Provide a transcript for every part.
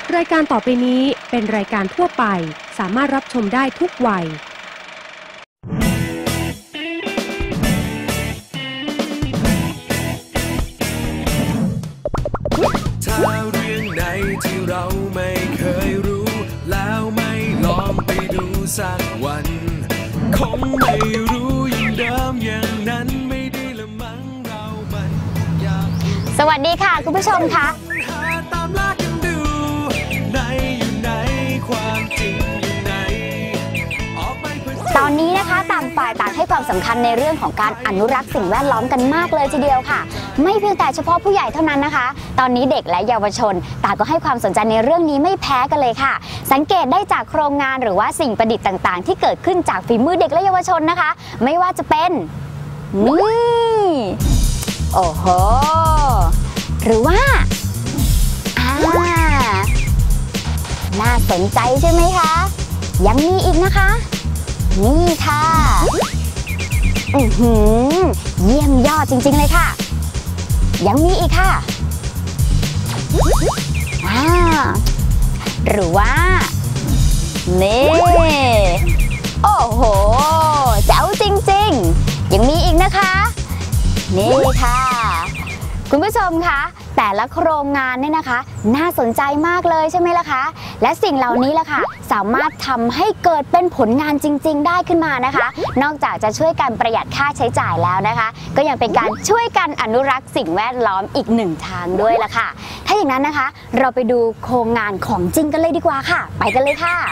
รายการต่อไปนี้เป็นรายการทั่วไปสามารถรับชมได้ทุกวัยถ้าเรื่องไหนที่เราไม่เคยรู้แล้วไม่ลองไปดูสักวันคงไม่รู้อย่างเดิมอย่างนั้นไม่ดีละมั้งเรามันอยากสวัสดีค่ะคุณผู้ชมคะตามล่ากันดูไหนอยู่ไหนความจริงอยู่ไหนออกไปตอนนี้นะคะต่างฝ่ายต่างให้ความสำคัญในเรื่องของการอนุรักษ์สิ่งแวดล้อมกันมากเลยทีเดียวค่ะไม่เพียงแต่เฉพาะผู้ใหญ่เท่านั้นนะคะตอนนี้เด็กและเยาวชนต่างก็ให้ความสนใจในเรื่องนี้ไม่แพ้กันเลยค่ะสังเกตได้จากโครงงานหรือว่าสิ่งประดิษฐ์ต่างๆที่เกิดขึ้นจากฝีมือเด็กและเยาวชนนะคะไม่ว่าจะเป็นนี่โอ้โหหรือว่าน่าสนใจใช่ไหมคะยังมีอีกนะคะนี่ค่ะเยี่ยมยอดจริงๆเลยค่ะยังมีอีกค่ะหรือว่านี่โอ้โหเจ๋วจริงๆยังมีอีกนะคะนี่ค่ะคุณผู้ชมคะแต่ละโครงงานเนี่ยนะคะน่าสนใจมากเลยใช่ไหมล่ะคะและสิ่งเหล่านี้ล่ะค่ะสามารถทำให้เกิดเป็นผลงานจริงๆได้ขึ้นมานะคะนอกจากจะช่วยกันประหยัดค่าใช้จ่ายแล้วนะคะก็ยังเป็นการช่วยกันอนุรักษ์สิ่งแวดล้อมอีกหนึ่งทางด้วยล่ะค่ะถ้าอย่างนั้นนะคะเราไปดูโครงงานของจริงกันเลยดีกว่าค่ะไปกันเลยค่ะ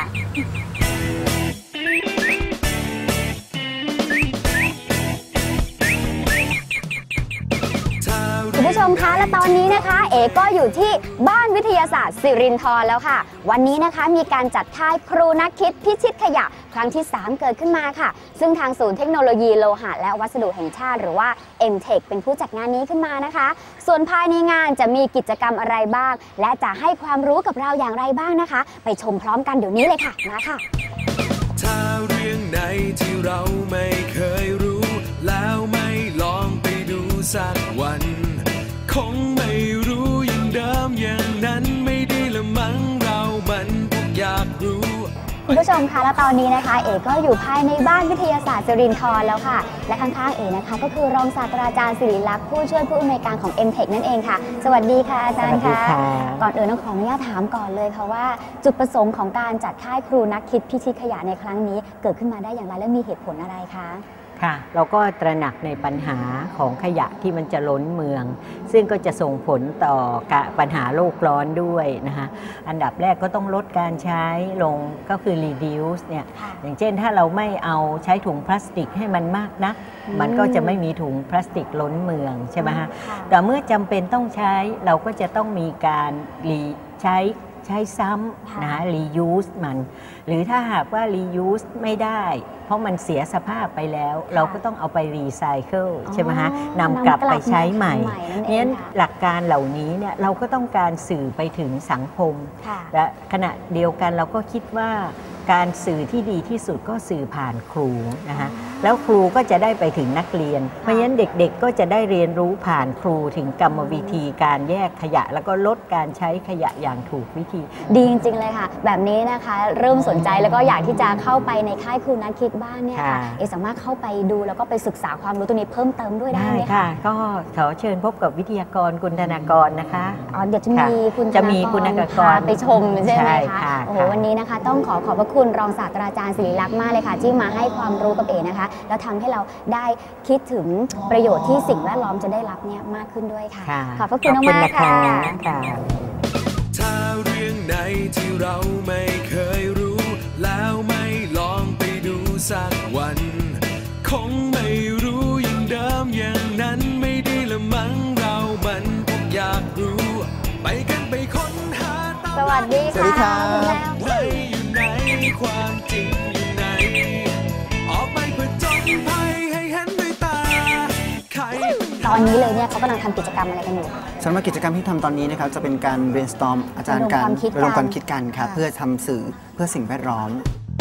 คุณผู้ชมคะและตอนนี้นะคะเอ๋ก็อยู่ที่บ้านวิทยาศาสตร์สิรินธรแล้วค่ะวันนี้นะคะมีการจัดค่ายครูนักคิดพิชิตขยะครั้งที่3เกิดขึ้นมาค่ะซึ่งทางศูนย์เทคโนโลยีโลหะและวัสดุแห่งชาติหรือว่า MTech เป็นผู้จัดงานนี้ขึ้นมานะคะส่วนภายในงานจะมีกิจกรรมอะไรบ้างและจะให้ความรู้กับเราอย่างไรบ้างนะคะไปชมพร้อมกันเดี๋ยวนี้เลยค่ะมาค่ะถ้าเรื่องไหนที่เราไม่เคยรู้แล้วไม่ลองไปดูสักวันคงไม่รู้อย่างเดิมอย่างนั้นไม่ดีละมั้งเรามันอยากรู้คุณผู้ชมคะและตอนนี้นะคะเอ๋ก็อยู่ภายในบ้านวิทยาศาสตร์สิรินธรแล้วค่ะและข้างๆเอ๋นะคะก็คือรองศาสตราจารย์ศิริลักษณ์ผู้ช่วยผู้อำนวยการของ MTech นั่นเองค่ะสวัสดีค่ะอาจารย์ค่ะก่อนอื่นต้องขออนุญาตถามก่อนเลยค่ะว่าจุดประสงค์ของการจัดค่ายครูนักคิดพิชิตขยะในครั้งนี้เกิดขึ้นมาได้อย่างไรและมีเหตุผลอะไรคะค่ะเราก็ตระหนักในปัญหาของขยะที่มันจะล้นเมืองซึ่งก็จะส่งผลต่อปัญหาโลกร้อนด้วยนะคะอันดับแรกก็ต้องลดการใช้ลงก็คือ reduce เนี่ยอย่างเช่นถ้าเราไม่เอาใช้ถุงพลาสติกให้มันมากนักมันก็จะไม่มีถุงพลาสติกล้นเมืองใช่ไหมฮะแต่เมื่อจำเป็นต้องใช้เราก็จะต้องมีการใช้ซ้ำนะ reuse มันหรือถ้าหากว่า reuse ไม่ได้เพราะมันเสียสภาพไปแล้วเราก็ต้องเอาไป recycle ใช่ไหมฮะนำกลับไปใช้ใหม่เนี่ยหลักการเหล่านี้เนี่ยเราก็ต้องการสื่อไปถึงสังคมและขณะเดียวกันเราก็คิดว่าการสื่อที่ดีที่สุดก็สื่อผ่านครูนะคะแล้วครูก็จะได้ไปถึงนักเรียนเพราะฉะนั้นเด็กๆก็จะได้เรียนรู้ผ่านครูถึงกรรมวิธีการแยกขยะแล้วก็ลดการใช้ขยะอย่างถูกวิธีดีจริงๆเลยค่ะแบบนี้นะคะเริ่มสนใจแล้วก็อยากที่จะเข้าไปในค่ายครูนักคิดบ้านเนี่ยค่ะสามารถเข้าไปดูแล้วก็ไปศึกษาความรู้ตรงนี้เพิ่มเติมด้วยได้ไหมคะก็ขอเชิญพบกับวิทยากรคุณธนากรนะคะเดี๋ยวจะมีคุณธนากรไปชมใช่ไหมคะโอ้โหวันนี้นะคะต้องขอบพระคุณรองศาสตราจารย์ศิริลักษณ์มากเลยค่ะที่มาให้ความรู้กับเอ๋นะคะแล้วทำให้เราได้คิดถึงประโยชน์ที่สิ่งแวดล้อมจะได้รับเนี่ยมากขึ้นด้วยค่ะขอบพระคุณมากค่ะถ้าเรื่องไหนที่เราไม่เคยรู้แล้วไม่ลองไปดูสักวันคงไม่รู้อย่างเดิมอย่างนั้นไม่ดีละมั้งเรามันอยากรู้ไปกันไปค้นหาสวัสดีค่ะสวัสดีครับอยู่ไหนความจริงอยู่ไหนออกไปเพื่อจนภัยให้เห็นด้วยตาตอนนี้เลยเนี่ยเขากำลังทำกิจกรรมอะไรกันอยู่สำหรับกิจกรรมที่ทำตอนนี้นะครับจะเป็นการ brainstorm อาจารย์การระดมความคิดกันครับเพื่อทำสื่อเพื่อสิ่งแวดล้อม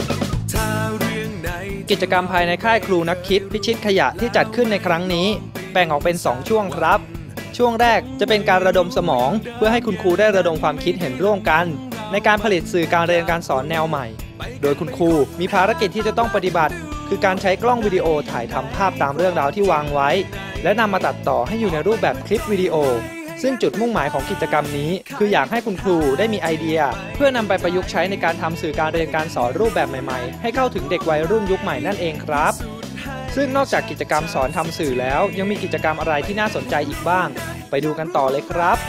กิจกรรมภายในค่ายครูนักคิดพิชิตขยะที่จัดขึ้นในครั้งนี้แบ่งออกเป็น2ช่วงครับช่วงแรกจะเป็นการระดมสมองเพื่อให้คุณครูได้ระดมความคิดเห็นร่วมกันในการผลิตสื่อการเรียนการสอนแนวใหม่โดยคุณครูมีภารกิจที่จะต้องปฏิบัติคือการใช้กล้องวิดีโอถ่ายทำภาพตามเรื่องราวที่วางไว้และนำมาตัดต่อให้อยู่ในรูปแบบคลิปวิดีโอซึ่งจุดมุ่งหมายของกิจกรรมนี้คืออยากให้คุณครูได้มีไอเดียเพื่อนำไปประยุกต์ใช้ในการทำสื่อการเรียนการสอนรูปแบบใหม่ๆให้เข้าถึงเด็กวัยรุ่นยุคใหม่นั่นเองครับซึ่งนอกจากกิจกรรมสอนทำสื่อแล้วยังมีกิจกรรมอะไรที่น่าสนใจอีกบ้างไปดูกันต่อเลยครับ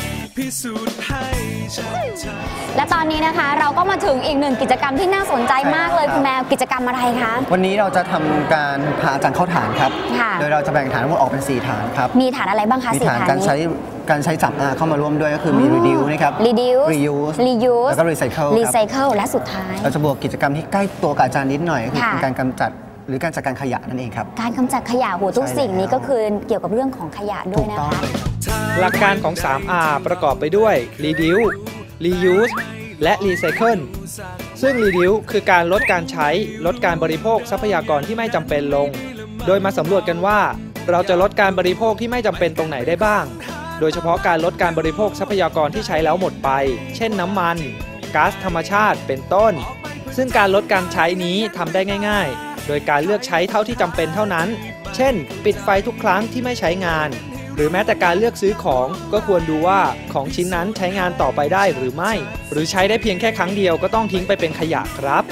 และตอนนี้นะคะเราก็มาถึงอีกหนึ่งกิจกรรมที่น่าสนใจมากเลยคุณแมวกิจกรรมอะไรคะวันนี้เราจะทำการพาอาจารย์เข้าฐานครับโดยเราจะแบ่งฐานทั้งหมดออกเป็น4ฐานครับมีฐานอะไรบ้างคะ 4ฐานการใช้3R เข้ามาร่วมด้วยก็คือมี reduce นะครับ reuse แล้วก็ recycle และสุดท้ายเราจะบวกกิจกรรมที่ใกล้ตัวกับอาจารย์นิดหน่อยก็คือเป็นการกำจัดหรือการจัดการขยะนั่นเองครับการกำจัดขยะโหทุกสิ่งนี้ก็คือเกี่ยวกับเรื่องของขยะด้วยนะคะหลักการของ 3R ประกอบไปด้วย reduce reuse และ recycle ซึ่ง reduce คือการลดการใช้ลดการบริโภคทรัพยากรที่ไม่จำเป็นลงโดยมาสำรวจกันว่าเราจะลดการบริโภคที่ไม่จำเป็นตรงไหนได้บ้างโดยเฉพาะการลดการบริโภคทรัพยากรที่ใช้แล้วหมดไปเช่นน้ำมันก๊าซธรรมชาติเป็นต้นซึ่งการลดการใช้นี้ทำได้ง่ายๆโดยการเลือกใช้เท่าที่จำเป็นเท่านั้นเช่นปิดไฟทุกครั้งที่ไม่ใช้งานหรือแม้แต่การเลือกซื้อของก็ควรดูว่าของชิ้นนั้นใช้งานต่อไปได้หรือไม่หรือใช้ได้เพียงแค่ครั้งเดียวก็ต้องทิ้งไปเป็นขยะครับ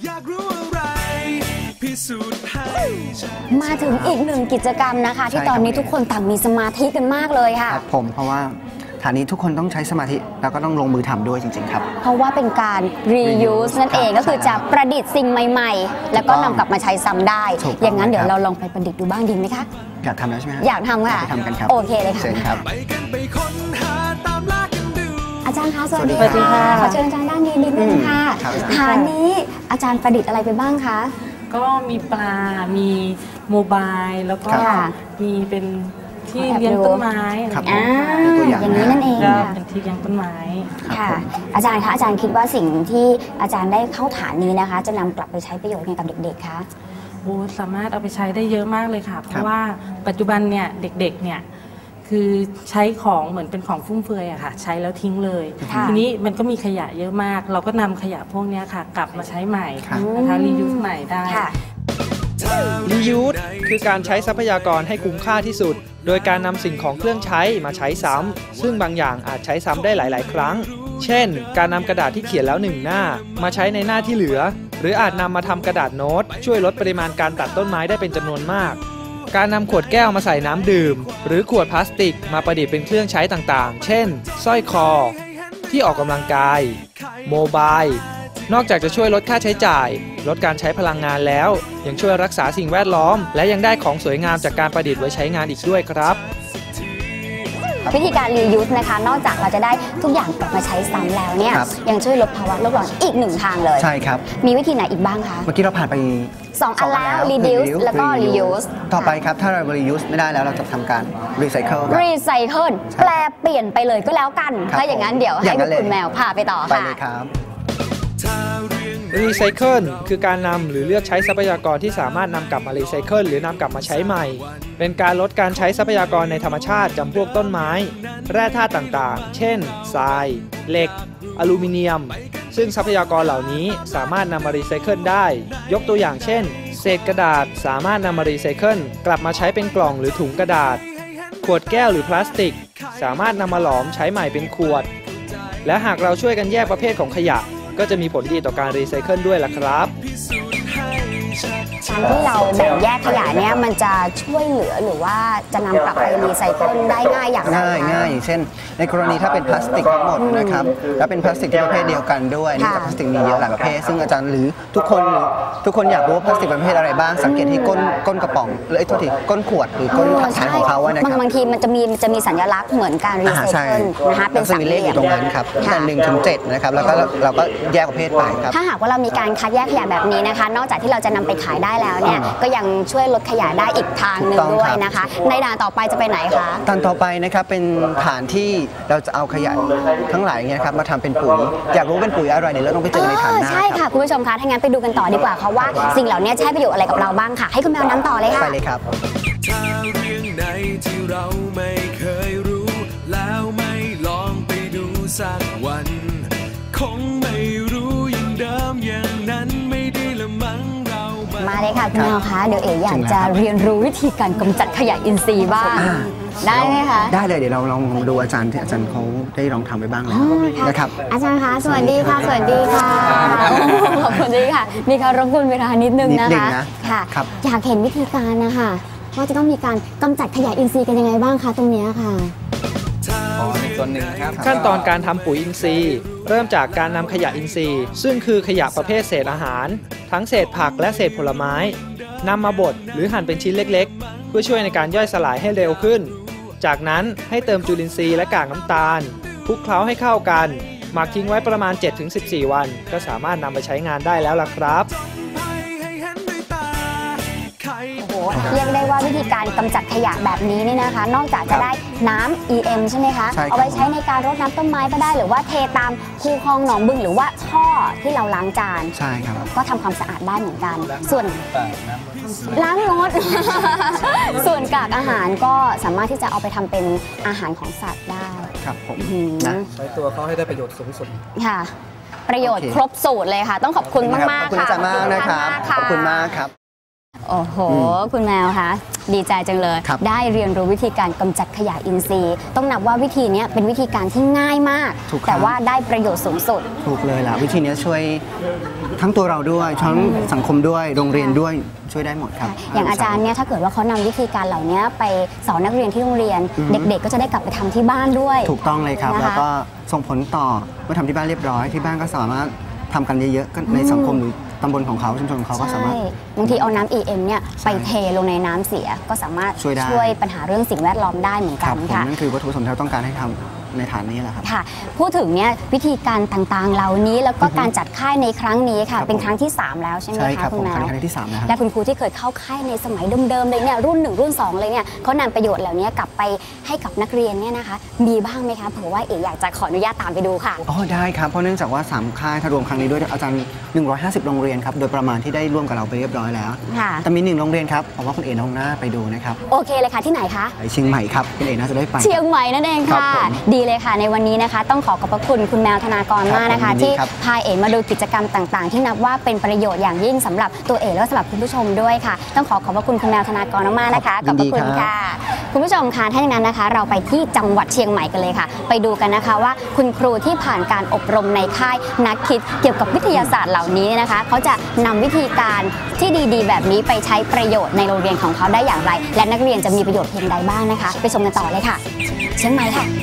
มาถึงอีกหนึ่งกิจกรรมนะคะที่ตอนนี้ทุกคนต่างมีสมาธิกันมากเลยค่ะครับผมเพราะว่าฐานนี้ทุกคนต้องใช้สมาธิแล้วก็ต้องลงมือทำด้วยจริงๆครับเพราะว่าเป็นการ reuse นั่นเองก็คือจะประดิษฐ์สิ่งใหม่ๆแล้วก็นำกลับมาใช้ซ้ำได้อย่างนั้นเดี๋ยวเราลองไปประดิษฐ์ดูบ้างดีไหมคะอยากทำแล้วใช่ไหมอยากทำค่ะทำกันครับโอเคเลยค่ะอาจารย์คะสวัสดีค่ะขอเชิญอาจารย์ด้านนี้นิดนึงค่ะฐานนี้อาจารย์ประดิษฐ์อะไรไปบ้างคะก็มีปลามีโมบายแล้วก็มีเป็นที่เลี้ยงต้นไม้อย่างนี้นั่นเองเป็นที่เลี้ยงต้นไม้ค่ะอาจารย์คะอาจารย์คิดว่าสิ่งที่อาจารย์ได้เข้าฐานนี้นะคะจะนำกลับไปใช้ประโยชน์กับเด็กๆคะสามารถเอาไปใช้ได้เยอะมากเลยค่ะเพราะว่าปัจจุบันเนี่ยเด็กๆเนี่ยคือใช้ของเหมือนเป็นของฟุ่มเฟือยอะค่ะใช้แล้วทิ้งเลยทีนี้มันก็มีขยะเยอะมากเราก็นำขยะพวกนี้ค่ะกลับมาใช้ใหม่นะคะ reuse ใหม่ได้ reuse คือการใช้ทรัพยากรให้คุ้มค่าที่สุดโดยการนำสิ่งของเครื่องใช้มาใช้ซ้ำซึ่งบางอย่างอาจใช้ซ้ำได้หลายๆครั้งเช่นการนำกระดาษที่เขียนแล้ว1หน้ามาใช้ในหน้าที่เหลือหรืออาจนำมาทำกระดาษโน้ตช่วยลดปริมาณการตัดต้นไม้ได้เป็นจำนวนมากการนำขวดแก้วมาใส่น้ำดื่มหรือขวดพลาสติกมาประดิษฐ์เป็นเครื่องใช้ต่างๆเช่นสร้อยคอที่ออกกำลังกายโมบายนอกจากจะช่วยลดค่าใช้จ่ายลดการใช้พลังงานแล้วยังช่วยรักษาสิ่งแวดล้อมและยังได้ของสวยงามจากการประดิษฐ์ไว้ใช้งานอีกด้วยครับวิธีการ reuse นะคะนอกจากเราจะได้ทุกอย่างกลับมาใช้ซ้ำแล้วเนี่ยยังช่วยลดภาวะโลกร้อนอีกหนึ่งทางเลยใช่ครับมีวิธีไหนอีกบ้างคะเมื่อกี้เราผ่านไป 2 อันแล้ว reduce แล้วก็ reuse ต่อไปครับถ้าเรา reuse ไม่ได้แล้วเราจะทำการ recycle recycle แปลเปลี่ยนไปเลยก็แล้วกันถ้าอย่างนั้นเดี๋ยวให้คุณแมวพาไปต่อค่ะไปเลยครับ Recycle คือการนำหรือเลือกใช้ทรัพยากรที่สามารถนำกลับมา Recycle หรือนำกลับมาใช้ใหม่เป็นการลดการใช้ทรัพยากรในธรรมชาติจำพวกต้นไม้แร่ธาตุต่างๆเช่นทรายเหล็กอลูมิเนียมซึ่งทรัพยากรเหล่านี้สามารถนำมา Recycle ได้ยกตัวอย่างเช่นเศษกระดาษสามารถนำมา Recycle กลับมาใช้เป็นกล่องหรือถุงกระดาษขวดแก้วหรือพลาสติกสามารถนำมาหลอมใช้ใหม่เป็นขวดและหากเราช่วยกันแยกประเภทของขยะก็จะมีผลดีต่อการรีไซเคิลด้วยล่ะครับการที่เราแบ่งแยกขยะเนี่ยมันจะช่วยเหลือหรือว่าจะนำกลับไปรีไซเคิลได้ง่ายอย่างไรง่ายอย่างเช่นในกรณีถ้าเป็นพลาสติกทั้งหมดนะครับแล้วเป็นพลาสติกที่ประเภทเดียวกันด้วยนี่พลาสติกมีเยอะหลายประเภทซึ่งอาจารย์หรือทุกคนอยากรู้ว่าพลาสติกประเภทอะไรบ้างสังเกตที่ก้นกระป๋องหรือโทษทีก้นขวดหรือก้นถังของเขานะครับบางทีมันจะมีสัญลักษณ์เหมือนการรีไซเคิลนะคะเป็นสามเหลี่ยมอยู่ตรงนั้นครับตั้งแต่1 ถึง 7นะครับแล้วก็เราก็แยกประเภทไปครับถ้าหากว่าเรามีการคัดแยกขยะแบบนี้นะคะนอกจากที่เราจะนำไปขายได้แล้วเนี่ยก็ยังช่วยลดขยะได้อีกทางหนึ่งด้วยนะคะในด่านต่อไปจะไปไหนคะด่านต่อไปนะครับเป็นฐานที่เราจะเอาขยะทั้งหลายเนี่ยครับมาทำเป็นปุ๋ยอยากรู้เป็นปุ๋ยอะไรเดี๋ยวเราต้องไปเจอในฐานหน้าใช่ค่ะคุณผู้ชมคะถ้างั้นไปดูกันต่อดีกว่าค่ะว่าสิ่งเหล่านี้ใช้ประโยชน์อะไรกับเราบ้างค่ะให้คุณแมวนำต่อเลยค่ะไปเลยครับถ้าเรื่องไหนที่เราไม่เคยรู้แล้วไม่ลองไปดูสักวันคงไม่รู้อย่างเดิมอย่างนั้นไม่ดีละมั้งเรามาเลยค่ะคุณแมวคะเดี๋ยวเอ๋อยากจะเรียนรู้วิธีการกำจัดขยะอินทรีย์บ้างได้ไหมคะได้เลยเดี๋ยวเราลองดูอาจารย์ที่อาจารย์เขาได้ลองทำไปบ้างแล้วนะครับอาจารย์คะสวัสดีค่ะสวัสดีค่ะขอบคุณดีค่ะมีการรบกวนเวลานิดนึงนะคะค่ะอยากเห็นวิธีการนะคะว่าจะต้องมีการกำจัดขยะอินทรีย์กันยังไงบ้างคะตรงนี้ค่ะส่วนหนึ่งครับขั้นตอนการทำปุ๋ยอินทรีย์เริ่มจากการนำขยะอินทรีย์ซึ่งคือขยะประเภทเศษอาหารทั้งเศษผักและเศษผลไม้นำมาบดหรือหั่นเป็นชิ้นเล็กๆเพื่อช่วยในการย่อยสลายให้เร็วขึ้นจากนั้นให้เติมจุลินทรีย์และกากน้ำตาลคลุกเคล้าให้เข้ากันหมักทิ้งไว้ประมาณ 7-14 วันก็สามารถนำไปใช้งานได้แล้วล่ะครับเรียกได้ว่าวิธีการกำจัดขยะแบบนี้นี่นะคะนอกจากจะได้น้ำ EM ใช่ไหมคะเอาไปใช้ในการรดน้ำต้นไม้ก็ได้หรือว่าเทตามคูคลองหนองบึงหรือว่าท่อที่เราล้างจานใช่ครับก็ทำความสะอาดได้เหมือนกันส่วนล้างรถ ส่วนกากอาหารก็สามารถที่จะเอาไปทำเป็นอาหารของสัตว์ได้ครับผมนะใช้ตัวเขาให้ได้ประโยชน์สูงสุดค่ะประโยชน์ครบสูตรเลยค่ะต้องขอบคุณมากๆค่ะขอบคุณอาจารย์มากนะครับขอบคุณมากครับโอ้โหคุณแมวคะดีใจจังเลยได้เรียนรู้วิธีการกำจัดขยะอินทรีย์ต้องนับว่าวิธีนี้เป็นวิธีการที่ง่ายมากแต่ว่าได้ประโยชน์สูงสุดถูกเลยล่ะวิธีนี้ช่วยทั้งตัวเราด้วยทั้งสังคมด้วยโรงเรียนด้วยช่วยได้หมดครับอย่างอาจารย์เนี่ยถ้าเกิดว่าเขานำวิธีการเหล่านี้ไปสอนนักเรียนที่โรงเรียนเด็กๆก็จะได้กลับไปทำที่บ้านด้วยถูกต้องเลยครับแล้วก็ส่งผลต่อเมื่อทำที่บ้านเรียบร้อยที่บ้านก็สามารถทำกันเยอะๆในสังคมหรือตำบลของเขาชุมชนของเขาก็สามารถบางทีเอาน้ำ EM เนี่ยไปเทลงในน้ำเสียก็สามารถช่วยปัญหาเรื่องสิ่งแวดล้อมได้เหมือนกันค่ะนั่นคือวัตถุประสงค์ที่เราต้องการให้ทำในฐานนี้แหละครับค่ะพูดถึงเนี่ยวิธีการต่างๆเหล่านี้แล้วก็การจัดค่ายในครั้งนี้ค่ะเป็นครั้งที่3แล้วใช่ไหมคะคุณแมวครั้งที่3แล้วและคุณครูที่เคยเข้าค่ายในสมัยเดิมๆเลยเนี่ยรุ่น1รุ่น2เลยเนี่ยเขานำประโยชน์เหล่านี้กลับไปให้กับนักเรียนเนี่ยนะคะมีบ้างไหมคะเผื่อว่าเอ๋อยากจะขออนุญาตตามไปดูค่ะอ๋อได้ครับเพราะเนื่องจากว่า3ค่ายถ้ารวมครั้งนี้ด้วยอาจารย์150โรงเรียนครับโดยประมาณที่ได้ร่วมกับเราไปเรียบร้อยแล้วแต่มี1โรงเรียนครับผมว่าคุณเอ๋น้องหน้าไปดูนะครับโอเคเลยค่ะที่ไหนคะเชียงใหม่ครับคุณเอ๋น่าจะได้ไปเชียงใหม่นั่นเองค่ะดีเลยค่ะในวันนี้นะคะต้องขอบพระคุณคุณแมวธนากรมากนะคะที่พาเอ๋มาดูกิจกรรมต่างๆที่นับว่าเป็นประโยชน์อย่างยิ่งสำหรับตัวเอ๋และสำหรับคุณผู้ชมด้วยค่ะต้องขอบพระคุณคุณแมวธนากรมากๆนะคะขอบพระคุณค่ะคุณผู้ชมค่ะถ้าอย่างนั้นนะคะเราไปที่จังหวัดเชียงใหม่กันเลยค่ะไปดูกันนะคะว่าคุณครูที่ผ่านการอบรมในค่ายนักคิดเกี่ยวกับวิทยาศาสตร์เหล่านี้นะคะเขาจะนำวิธีการที่ดีๆแบบนี้ไปใช้ประโยชน์ในโรงเรียนของเขาได้อย่างไรและนักเรียนจะมีประโยชน์เพียงใดบ้างนะคะไปชมกันต่อเลยค่ะเชียงใหม่ค่ะ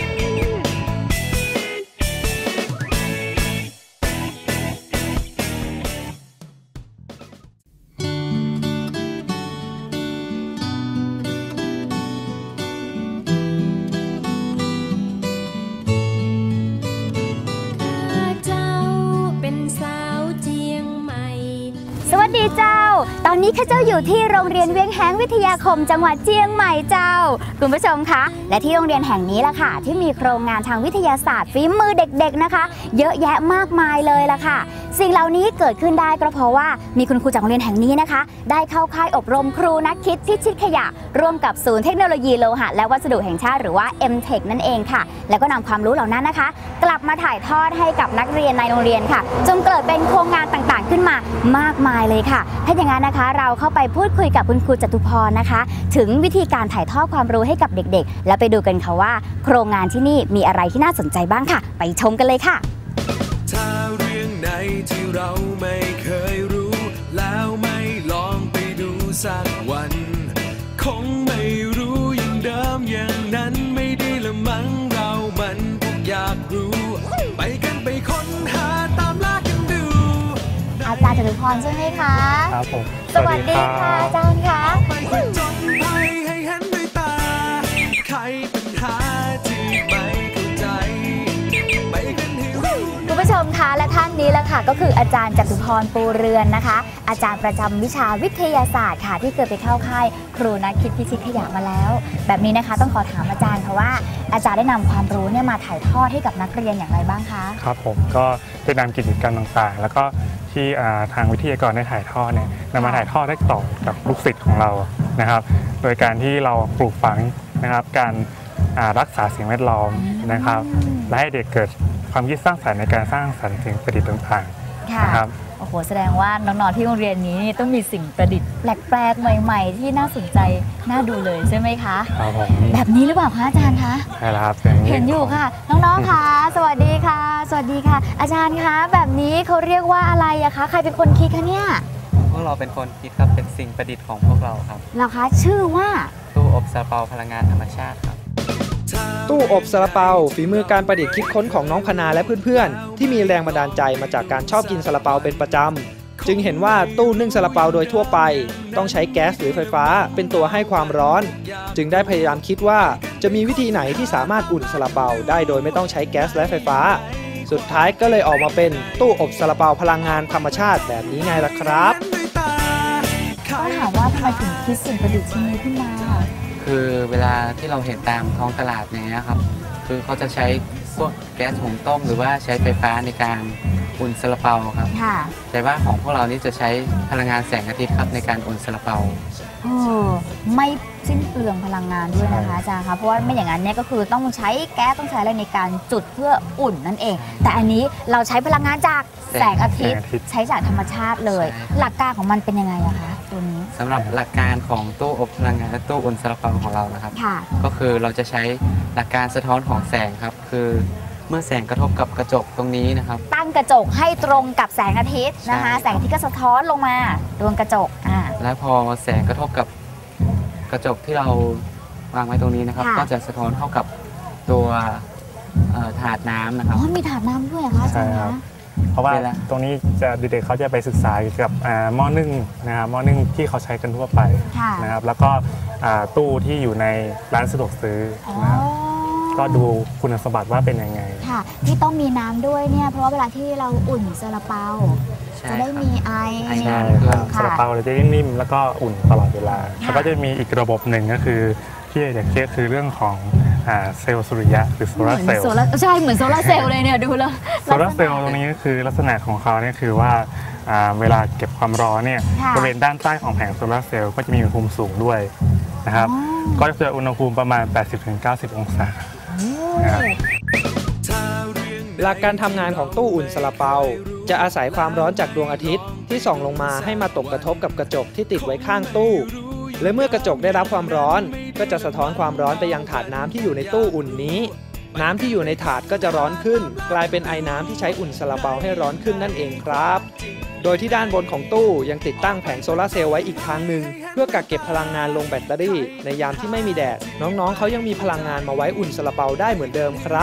สวัสดีเจ้าตอนนี้ข้าเจ้าอยู่ที่โรงเรียนเวียงแหงวิทยาคมจังหวัดเชียงใหม่เจ้าคุณผู้ชมคะและที่โรงเรียนแห่งนี้ล่ะค่ะที่มีโครงงานทางวิทยาศาสตร์ฝีมือเด็กๆนะคะเยอะแยะมากมายเลยล่ะค่ะสิ่งเหล่านี้เกิดขึ้นได้ก็เพราะว่ามีคุณครูจากโรงเรียนแห่งนี้นะคะได้เข้าค่ายอบรมครูนักคิดพิชิตขยะร่วมกับศูนย์เทคโนโลยีโลหะและวัสดุแห่งชาติหรือว่า MTech นั่นเองค่ะแล้วก็นำความรู้เหล่านั้นนะคะกลับมาถ่ายทอดให้กับนักเรียนในโรงเรียนค่ะจนเกิดเป็นโครงงานต่างๆขึ้นมามากมายเลยค่ะถ้าอย่างนั้นนะคะเราเข้าไปพูดคุยกับคุณครูจตุพรนะคะถึงวิธีการถ่ายทอดความรู้ให้กับเด็กๆแล้วไปดูกันค่ะว่าโครงงานที่นี่มีอะไรที่น่าสนใจบ้างค่ะไปชมกันเลยค่ะถ้าเรื่องไหนที่เราไม่เคยรู้แล้วไม่ลองไปดูสักวันคงไม่รู้อย่างเดิมอย่างนั้นไม่ดีละมั้งเรามันพวกอยากรู้ไปกันไปค้นหาตามล่ากันดูอาจารย์จตุพรใช่ไหมคะครับผมสวัสดีค่ะอาจารย์คะไปจนภัยให้เห็นด้วยตาใครปัญหาที่ไม่เข้าใจไปกันให้รู้คุณผู้ชมคะและท่านนี้แหละค่ะก็คืออาจารย์จตุพรปูเรือนนะคะอาจารย์ประจำวิชาวิทยาศาสตร์ค่ะที่เคยไปเข้าค่ายครูนักคิดพิชิตขยะมาแล้วแบบนี้นะคะต้องขอถามอาจารย์เพราะว่าอาจารย์ได้นำความรู้เนี่ยมาถ่ายทอดให้กับนักเรียนอย่างไรบ้างคะครับผมก็ได้นำกิจกรรมต่างๆแล้วก็ที่ทางวิทยากรได้ถ่ายทอดเนี่ยนำมาถ่ายทอดได้ต่อกับลูกศิษย์ของเรานะครับโดยการที่เราปลูกฝังนะครับการรักษาสิ่งแวดล้อมนะครับและให้เด็กเกิดความคิดสร้างสรรค์ในการสร้างสรรค์สิ่งประดิษฐ์ต่างๆค่ะนะครับโอ้โหแสดงว่าน้องๆที่โรงเรียนนี้ต้องมีสิ่งประดิษฐ์แปลกๆใหม่ๆที่น่าสนใจน่าดูเลยใช่ไหมคะครับผมแบบนี้หรือเปล่าคะอาจารย์คะใช่แล้วครับเห็นอยู่ค่ะ น้องๆคะสวัสดีค่ะ สวัสดีค่ะ อาจารย์คะแบบนี้เขาเรียกว่าอะไรอะคะใครเป็นคนคิดคะเนี่ยพวกเราเป็นคนคิดครับเป็นสิ่งประดิษฐ์ของพวกเราครับเหรอคะชื่อว่าตู้อบซาลาเปาพลังงานธรรมชาติครับตู้อบซาลาเปาฝีมือการประดิษฐ์คิดค้นของน้องพนาและเพื่อนๆที่มีแรงบันดาลใจมาจากการชอบกินซาลาเปาเป็นประจำจึงเห็นว่าตู้นึ่งซาลาเปาโดยทั่วไปต้องใช้แก๊สหรือไฟฟ้าเป็นตัวให้ความร้อน จึงได้พยายามคิดว่าจะมีวิธีไหนที่สามารถอุ่นซาลาเปาได้โดยไม่ต้องใช้แก๊สและไฟฟ้า สุดท้ายก็เลยออกมาเป็นตู้อบซาลาเปาพลังงานธรรมชาติแบบนี้ไงล่ะครับก็ถามว่าทำไมถึงคิดสิ่งประดิษฐ์ชิ้นนี้ขึ้นมาคือเวลาที่เราเห็นตามท้องตลาดอย่างเงี้ยครับคือเขาจะใช้พวกแก๊สหุงต้มหรือว่าใช้ไฟฟ้าในการอุ่นซาลาเปาครับค่ะแต่ว่าของพวกเรานี่จะใช้พลังงานแสงอาทิตย์ครับในการอุ่นซาลาเปาไม่สิ้นเปลืองพลังงานด้วยนะคะอาจารย์คะเพราะว่าไม่อย่างนั้นเนี่ยก็คือต้องใช้แก๊สต้องใช้อะไรในการจุดเพื่ออุ่นนั่นเอง แต่อันนี้เราใช้พลังงานจากแสงอาทิตย์ใช้จากธรรมชาติเลย หลักการของมันเป็นยังไงอะคะตัวนี้สำหรับหลักการของตู้อบพลังงานและตู้อุ่นซาลาเปาของเรานะครับค่ะก็คือเราจะใช้หลักการสะท้อนของแสงครับคือเมื่อแสงกระทบกับกระจกตรงนี้นะครับตั้งกระจกให้ตรงกับแสงอาทิตย์นะคะใช่แสงอาทิตย์ก็สะท้อนลงมาดวงกระจกและพอแสงกระทบกับกระจกที่เราวางไว้ตรงนี้นะครับ ก็จะสะท้อนเข้ากับตัวถาดน้ำนะครับอ๋อมีถาดน้ำด้วยเหรอคะอาจารย์ใช่ครัคะบ เพราะว่าตรงนี้จะเด็กๆเขาจะไปศึกษาเกี่ยวกับหม้อนึ่งนะครับหม้อนึ่งที่เขาใช้กันทั่วไปค่ะนะครับแล้วก็ตู้ที่อยู่ในร้านสะดวกซื้อนะครับก็ดูคุณสมบัติว่าเป็นยังไงค่ะที่ต้องมีน้ำด้วยเนี่ยเพราะว่าเวลาที่เราอุ่นซาลาเปาใช่จะได้มีไอใช่ครับซาลาเปาเราจะได้นิ่มแล้วก็อุ่นตลอดเวลาแล้วก็จะมีอีกระบบหนึ่งก็คือที่อยากเชื่อคือเรื่องของเซลล์สุริยะหรือโซลาร์เซลล์ใช่เหมือนโซลาร์เซลล์เลยเนี่ยดูแล้วโซลาร์เซลล์ตรงนี้ก็คือลักษณะของเขาเนี่ยคือว่าเวลาเก็บความร้อนเนี่ยบริเวณด้านใต้ของแผงโซลาร์เซลล์ก็จะมีอุณหภูมิสูงด้วยนะครับก็จะอุณหภูมิประมาณ 80-90 องศานะครับหลักการทำงานของตู้อุ่นซาลาเปาจะอาศัยความร้อนจากดวงอาทิตย์ที่ส่องลงมาให้มาตกกระทบกับกระจกที่ติดไว้ข้างตู้และเมื่อกระจกได้รับความร้อนก็จะสะท้อนความร้อนไปยังถาดน้ำที่อยู่ในตู้อุ่นนี้น้ำที่อยู่ในถาดก็จะร้อนขึ้นกลายเป็นไอน้ำที่ใช้อุ่นซาลาเปาให้ร้อนขึ้นนั่นเองครับโดยที่ด้านบนของตู้ยังติดตั้งแผงโซลาร์เซลล์ไว้อีกทางหนึ่งเพื่อกักเก็บพลังงานลงแบตเตอรี่ในยามที่ไม่มีแดดน้องๆเขายังมีพลังงานมาไว้อุ่นซาลาเปาได้เหมือนเดิมครับ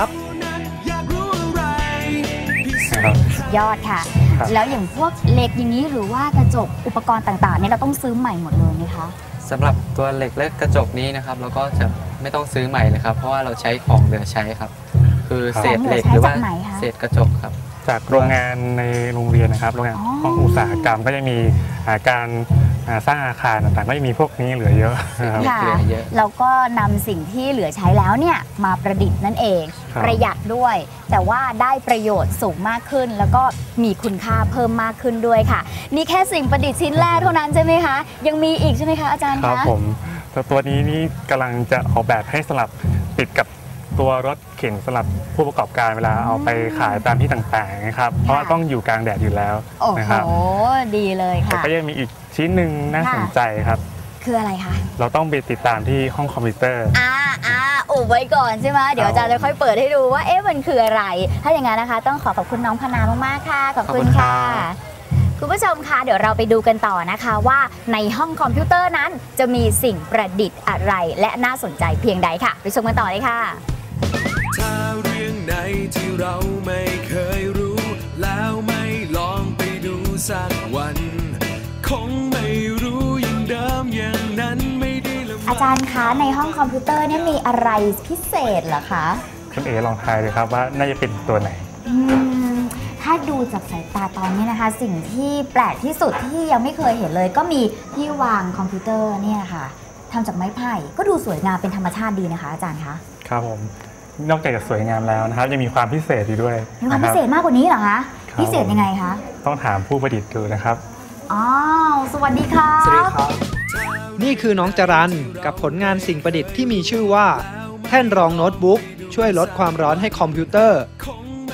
ยอดค่ะ แล้วอย่างพวกเหล็กอย่างนี้หรือว่ากระจกอุปกรณ์ต่างๆเนี่ยเราต้องซื้อใหม่หมดเลยไหมคะสำหรับตัวเหล็กและกระจกนี้นะครับเราก็จะไม่ต้องซื้อใหม่เลยครับเพราะว่าเราใช้ของเหลือใช้ครับคือเศษเหล็กหรือว่าเศษกระจกครับจากโรงงานในโรงเรียนนะครับโรงงานห้องอุตสาหกรรมก็จะมีการสร้างอาคารต่างๆก็จะมีพวกนี้เหลือเยอะนะครับค่ะเราก็นำสิ่งที่เหลือใช้แล้วเนี่ยมาประดิษฐ์นั่นเองประหยัดด้วยแต่ว่าได้ประโยชน์สูงมากขึ้น แล้วก็มีคุณค่าเพิ่มมากขึ้นด้วยค่ะนี่แค่สิ่งประดิษฐ์ชิ้นแรกเท่านั้นใช่ไหมคะยังมีอีกใช่ไหมคะอาจารย์ครัคะบผมตัวนี้นี่กำลังจะออกแบบให้สลับติดกับตัวรถเข็นสำหรับผู้ประกอบการเวลาเอาไปขายตามที่ต่างๆนะครับเพราะว่าต้องอยู่กลางแดดอยู่แล้วนะครับโอ้โหดีเลยค่ะแต่ก็ยังมีอีกชิ้นหนึ่งน่าสนใจครับคืออะไรคะเราต้องไปติดตามที่ห้องคอมพิวเตอร์อุบไว้ก่อนใช่ไหมเดี๋ยวอาจารย์จะค่อยเปิดให้ดูว่าเอ๊ะมันคืออะไรถ้าอย่างนั้นนะคะต้องขอบคุณน้องพนามากๆค่ะขอบคุณค่ะคุณผู้ชมคะเดี๋ยวเราไปดูกันต่อนะคะว่าในห้องคอมพิวเตอร์นั้นจะมีสิ่งประดิษฐ์อะไรและน่าสนใจเพียงใดค่ะไปชมกันต่อเลยค่ะถ้าเรื่องไหนที่เราไม่เคยรู้แล้วไม่ลองไปดูสักวันคงไม่รู้อย่างเดิมอย่างนั้นไม่ได้ละอาจารย์คะในห้องคอมพิวเตอร์เนี่ยมีอะไรพิเศษเหรอคะคุณเอ๋ลองทายเลยครับว่าน่าจะเป็นตัวไหนถ้าดูจากสายตาตอนนี้นะคะสิ่งที่แปลกที่สุดที่ยังไม่เคยเห็นเลยก็มีที่วางคอมพิวเตอร์เนี่ยค่ะทำจากไม้ไผ่ก็ดูสวยงามเป็นธรรมชาติดีนะคะอาจารย์คะครับผมนอกจากจะสวยงามแล้วนะครับยังมีความพิเศษอยู่ด้วยมีความพิเศษมากกว่านี้เหรอคะพิเศษยังไงคะต้องถามผู้ประดิษฐ์ดูนะครับสวัสดีค่ะสวัสดีครับนี่คือน้องจรัญกับผลงานสิ่งประดิษฐ์ที่มีชื่อว่าแท่นรองโน้ตบุ๊กช่วยลดความร้อนให้คอมพิวเตอร์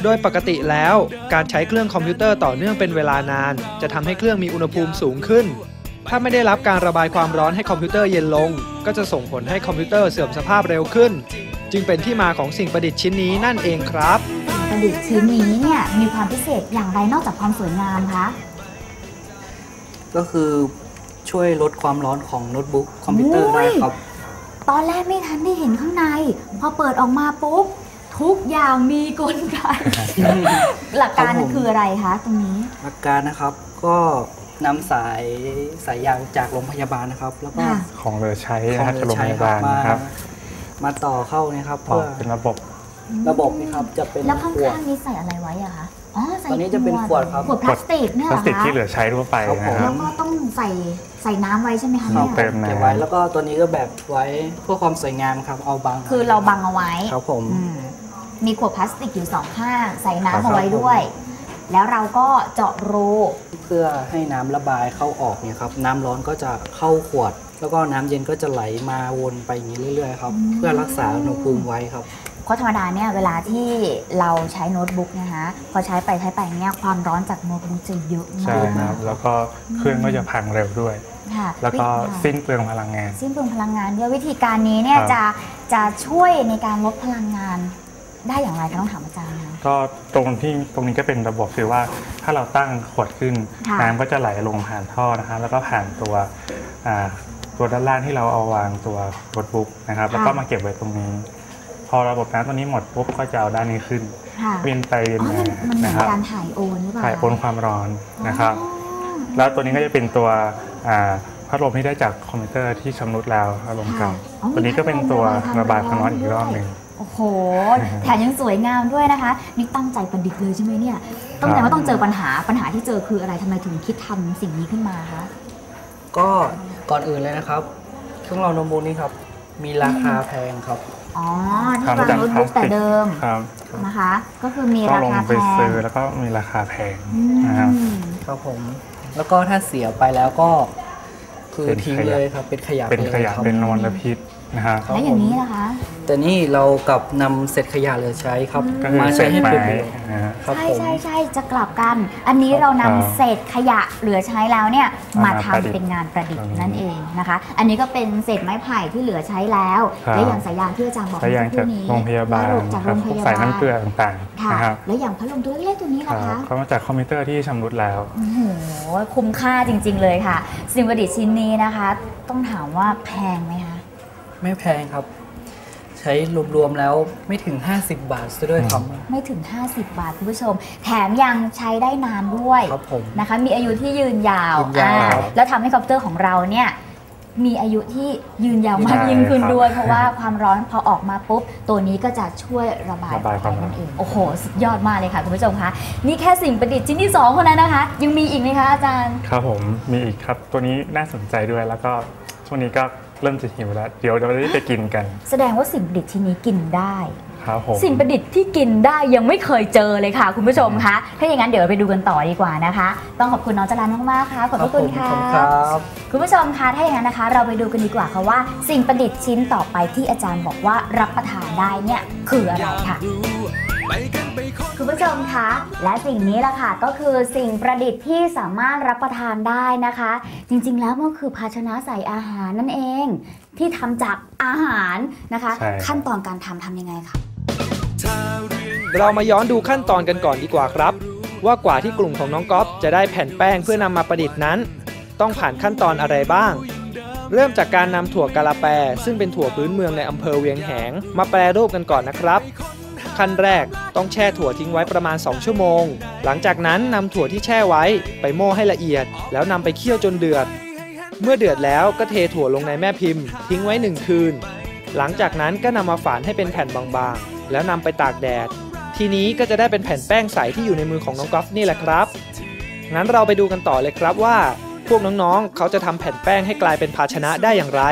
โดยปกติแล้วการใช้เครื่องคอมพิวเตอร์ต่อเนื่องเป็นเวลานานจะทำให้เครื่องมีอุณหภูมิสูงขึ้นถ้าไม่ได้รับการระบายความร้อนให้คอมพิวเตอร์เย็นลงก็จะส่งผลให้คอมพิวเตอร์เสื่อมสภาพเร็วขึ้นจึงเป็นที่มาของสิ่งประดิษฐ์ชิ้นนี้นั่นเองครับประดิษฐ์ชิ้นนี้เนี่ยมีความพิเศษอย่างไรนอกจากความสวยงามคะก็คือช่วยลดความร้อนของโน้ตบุ๊กคอมพิวเตอร์ได้ครับตอนแรกไม่ทันได้เห็นข้างในพอเปิดออกมาปุ๊บทุกอย่างมีกลไก หลักการคืออะไรคะตรงนี้หลักการนะครับก็นำสายยางจากโรงพยาบาลนะครับแล้วก็ของเหลือใช้นะครับจากโรงพยาบาลนะครับมาต่อเข้านะครับเพื่อเป็นระบบนี่ครับจะเป็นแล้วข้างๆนี้ใส่อะไรไว้อะคะตอนนี้จะเป็นขวดครับขวดพลาสติกเนี่ยพลาสติกที่เหลือใช้ทั่วไปนะครับแล้วก็ต้องใส่น้ำไว้ใช่ไหมคะเนี่ยเก็บไว้แล้วก็ตัวนี้ก็แบบไว้เพื่อความสวยงามครับเอาบังคือเราบังเอาไว้ครับผมมีขวดพลาสติกอยู่2ข้างใส่น้ำเอาไว้ด้วยแล้วเราก็เจาะรูเพื่อให้น้ำระบายเข้าออกเนี่ยครับน้ำร้อนก็จะเข้าขวดแล้วก็น้ำเย็นก็จะไหลมาวนไปอย่างนี้เรื่อยๆครับเพื่อรักษาอุณหภูมิไว้ครับเพราะธรรมดาเนี่ยเวลาที่เราใช้โน้ตบุ๊กนะคะพอใช้ไปเนี่ยความร้อนจากโน้ตบุ๊กจะเยอะมากใช่ครับแล้วก็เครื่องก็จะพังเร็วด้วยแล้วก็สิ้นเปลืองพลังงานด้วยวิธีการนี้เนี่ยจะช่วยในการลดพลังงานได้อย่างไรคะต้องถามอาจารย์คะก็ตรงนี้ก็เป็นระบบคือว่าถ้าเราตั้งขวดขึ้นน้ำก็จะไหลลงผ่านท่อนะคะแล้วก็ผ่านตัวด้านล่างที่เราเอาวางตัวโน้ตบุ๊กนะครับแล้วก็มาเก็บไว้ตรงนี้พอระบบน้ำตัวนี้หมดปุ๊บก็จะเอาด้านนี้ขึ้นเวียนไปเวียนมานะครับการถ่ายโอนหรือเปล่าถ่ายโอนความร้อนนะครับแล้วตัวนี้ก็จะเป็นตัวพัดลมที่ได้จากคอมพิวเตอร์ที่ชำรุดแล้วพัดลมเก่าตัวนี้ก็เป็นตัวระบายความร้อนอีกรอบหนึ่งโอ้โหแถมยังสวยงามด้วยนะคะนี่ตั้งใจประดิษฐ์เลยใช่ไหมเนี่ยต้องแต่ว่าต้องเจอปัญหาที่เจอคืออะไรทำไมถึงคิดทำสิ่งนี้ขึ้นมาคะก็ก่อนอื่นเลยนะครับเครื่องรองโน้ตบุ๊กนี่ครับมีราคาแพงครับที่วางโน้ตบุ๊กแต่เดิมนะคะก็คือมีราคาแพงซื้อแล้วก็มีราคาแพงนะครับครับผมแล้วก็ถ้าเสียไปแล้วก็คือทิ้งเลยครับเป็นขยะเป็นมลพิษนะฮะแล้วอย่างนี้นะคะแต่นี่เรากลับนำเศษขยะเหลือใช้ครับมาใช้ให้เป็นใช่จะกลับกันอันนี้เรานำเศษขยะเหลือใช้แล้วเนี่ยมาทำเป็นงานประดิษฐ์นั่นเองนะคะอันนี้ก็เป็นเศษไม้ไผ่ที่เหลือใช้แล้วและอย่างสายยางที่อาจารย์บอกเมื่อกี้นี้โรงพยาบาลจากโรงพยาบาลใส่น้ำเกลือต่างๆนะครับและอย่างพัดลมตัวเล็กตัวนี้นะคะเขามาจากคอมพิวเตอร์ที่ชำรุดแล้วโอ้โหคุ้มค่าจริงๆเลยค่ะสิ่งประดิษฐ์ชิ้นนี้นะคะต้องถามว่าแพงไหมคะไม่แพงครับใช้รวมๆแล้วไม่ถึง50 บาทซะด้วยครับไม่ถึง50 บาทคุณผู้ชมแถมยังใช้ได้นานด้วยนะคะมีอายุที่ยืนยาวแล้วทำให้คอมพิวเตอร์ของเราเนี่ยมีอายุที่ยืนยาวมากยิ่งขึ้นด้วยเพราะว่าความร้อนพอออกมาปุ๊บตัวนี้ก็จะช่วยระบายความร้อนเองโอ้โหสุดยอดมากเลยค่ะคุณผู้ชมคะนี่แค่สิ่งประดิษฐ์ชิ้นที่2เท่านั้นนะคะยังมีอีกไหมคะอาจารย์ครับผมมีอีกครับตัวนี้น่าสนใจด้วยแล้วก็ช่วงนี้ก็เริ่มจะหิวแล้วเดี๋ยวเราจะไปกินกันแสดงว่าสิ่งประดิษฐ์ชิ้นนี้กินได้ครับผมสิ่งประดิษฐ์ที่กินได้ยังไม่เคยเจอเลยค่ะคุณผู้ชมคะถ้าอย่างนั้นเดี๋ยวเราไปดูกันต่อดีกว่านะคะต้องขอบคุณน้องจรัญมากๆค่ะขอบคุณค่ะคุณผู้ชมคะถ้าอย่างนั้นนะคะเราไปดูกันดีกว่าค่ะว่าสิ่งประดิษฐ์ชิ้นต่อไปที่อาจารย์บอกว่ารับประทานได้เนี่ยคืออะไรค่ะคุณผู้ชมคะและสิ่งนี้แหละค่ะก็คือสิ่งประดิษฐ์ที่สามารถรับประทานได้นะคะจริงๆแล้วมันคือภาชนะใส่อาหารนั่นเองที่ทำจากอาหารนะคะขั้นตอนการทำยังไงคะเรามาย้อนดูขั้นตอนกันก่อนดีกว่าครับว่ากว่าที่กลุ่มของน้องก๊อฟจะได้แผ่นแป้งเพื่อนำมาประดิษฐ์นั้นต้องผ่านขั้นตอนอะไรบ้างเริ่มจากการนำถั่วกะละแปซึ่งเป็นถั่วพื้นเมืองในอำเภอเวียงแหงมาแปรรูปกันก่อนนะครับขั้นแรกต้องแช่ถั่วทิ้งไว้ประมาณ2 ชั่วโมงหลังจากนั้นนำถั่วที่แช่ไว้ไปโม่ให้ละเอียดแล้วนำไปเคี่ยวจนเดือดเมื่อเดือดแล้วก็เทถั่วลงในแม่พิมพ์ทิ้งไว้1 คืนหลังจากนั้นก็นำมาฝานให้เป็นแผ่นบางๆแล้วนำไปตากแดดทีนี้ก็จะได้เป็นแผ่นแป้งใสที่อยู่ในมือของน้องก๊อฟนี่แหละครับงั้นเราไปดูกันต่อเลยครับว่าพวกน้องๆเขาจะทำแผ่นแป้งให้กลายเป็นภาชนะได้อย่างไร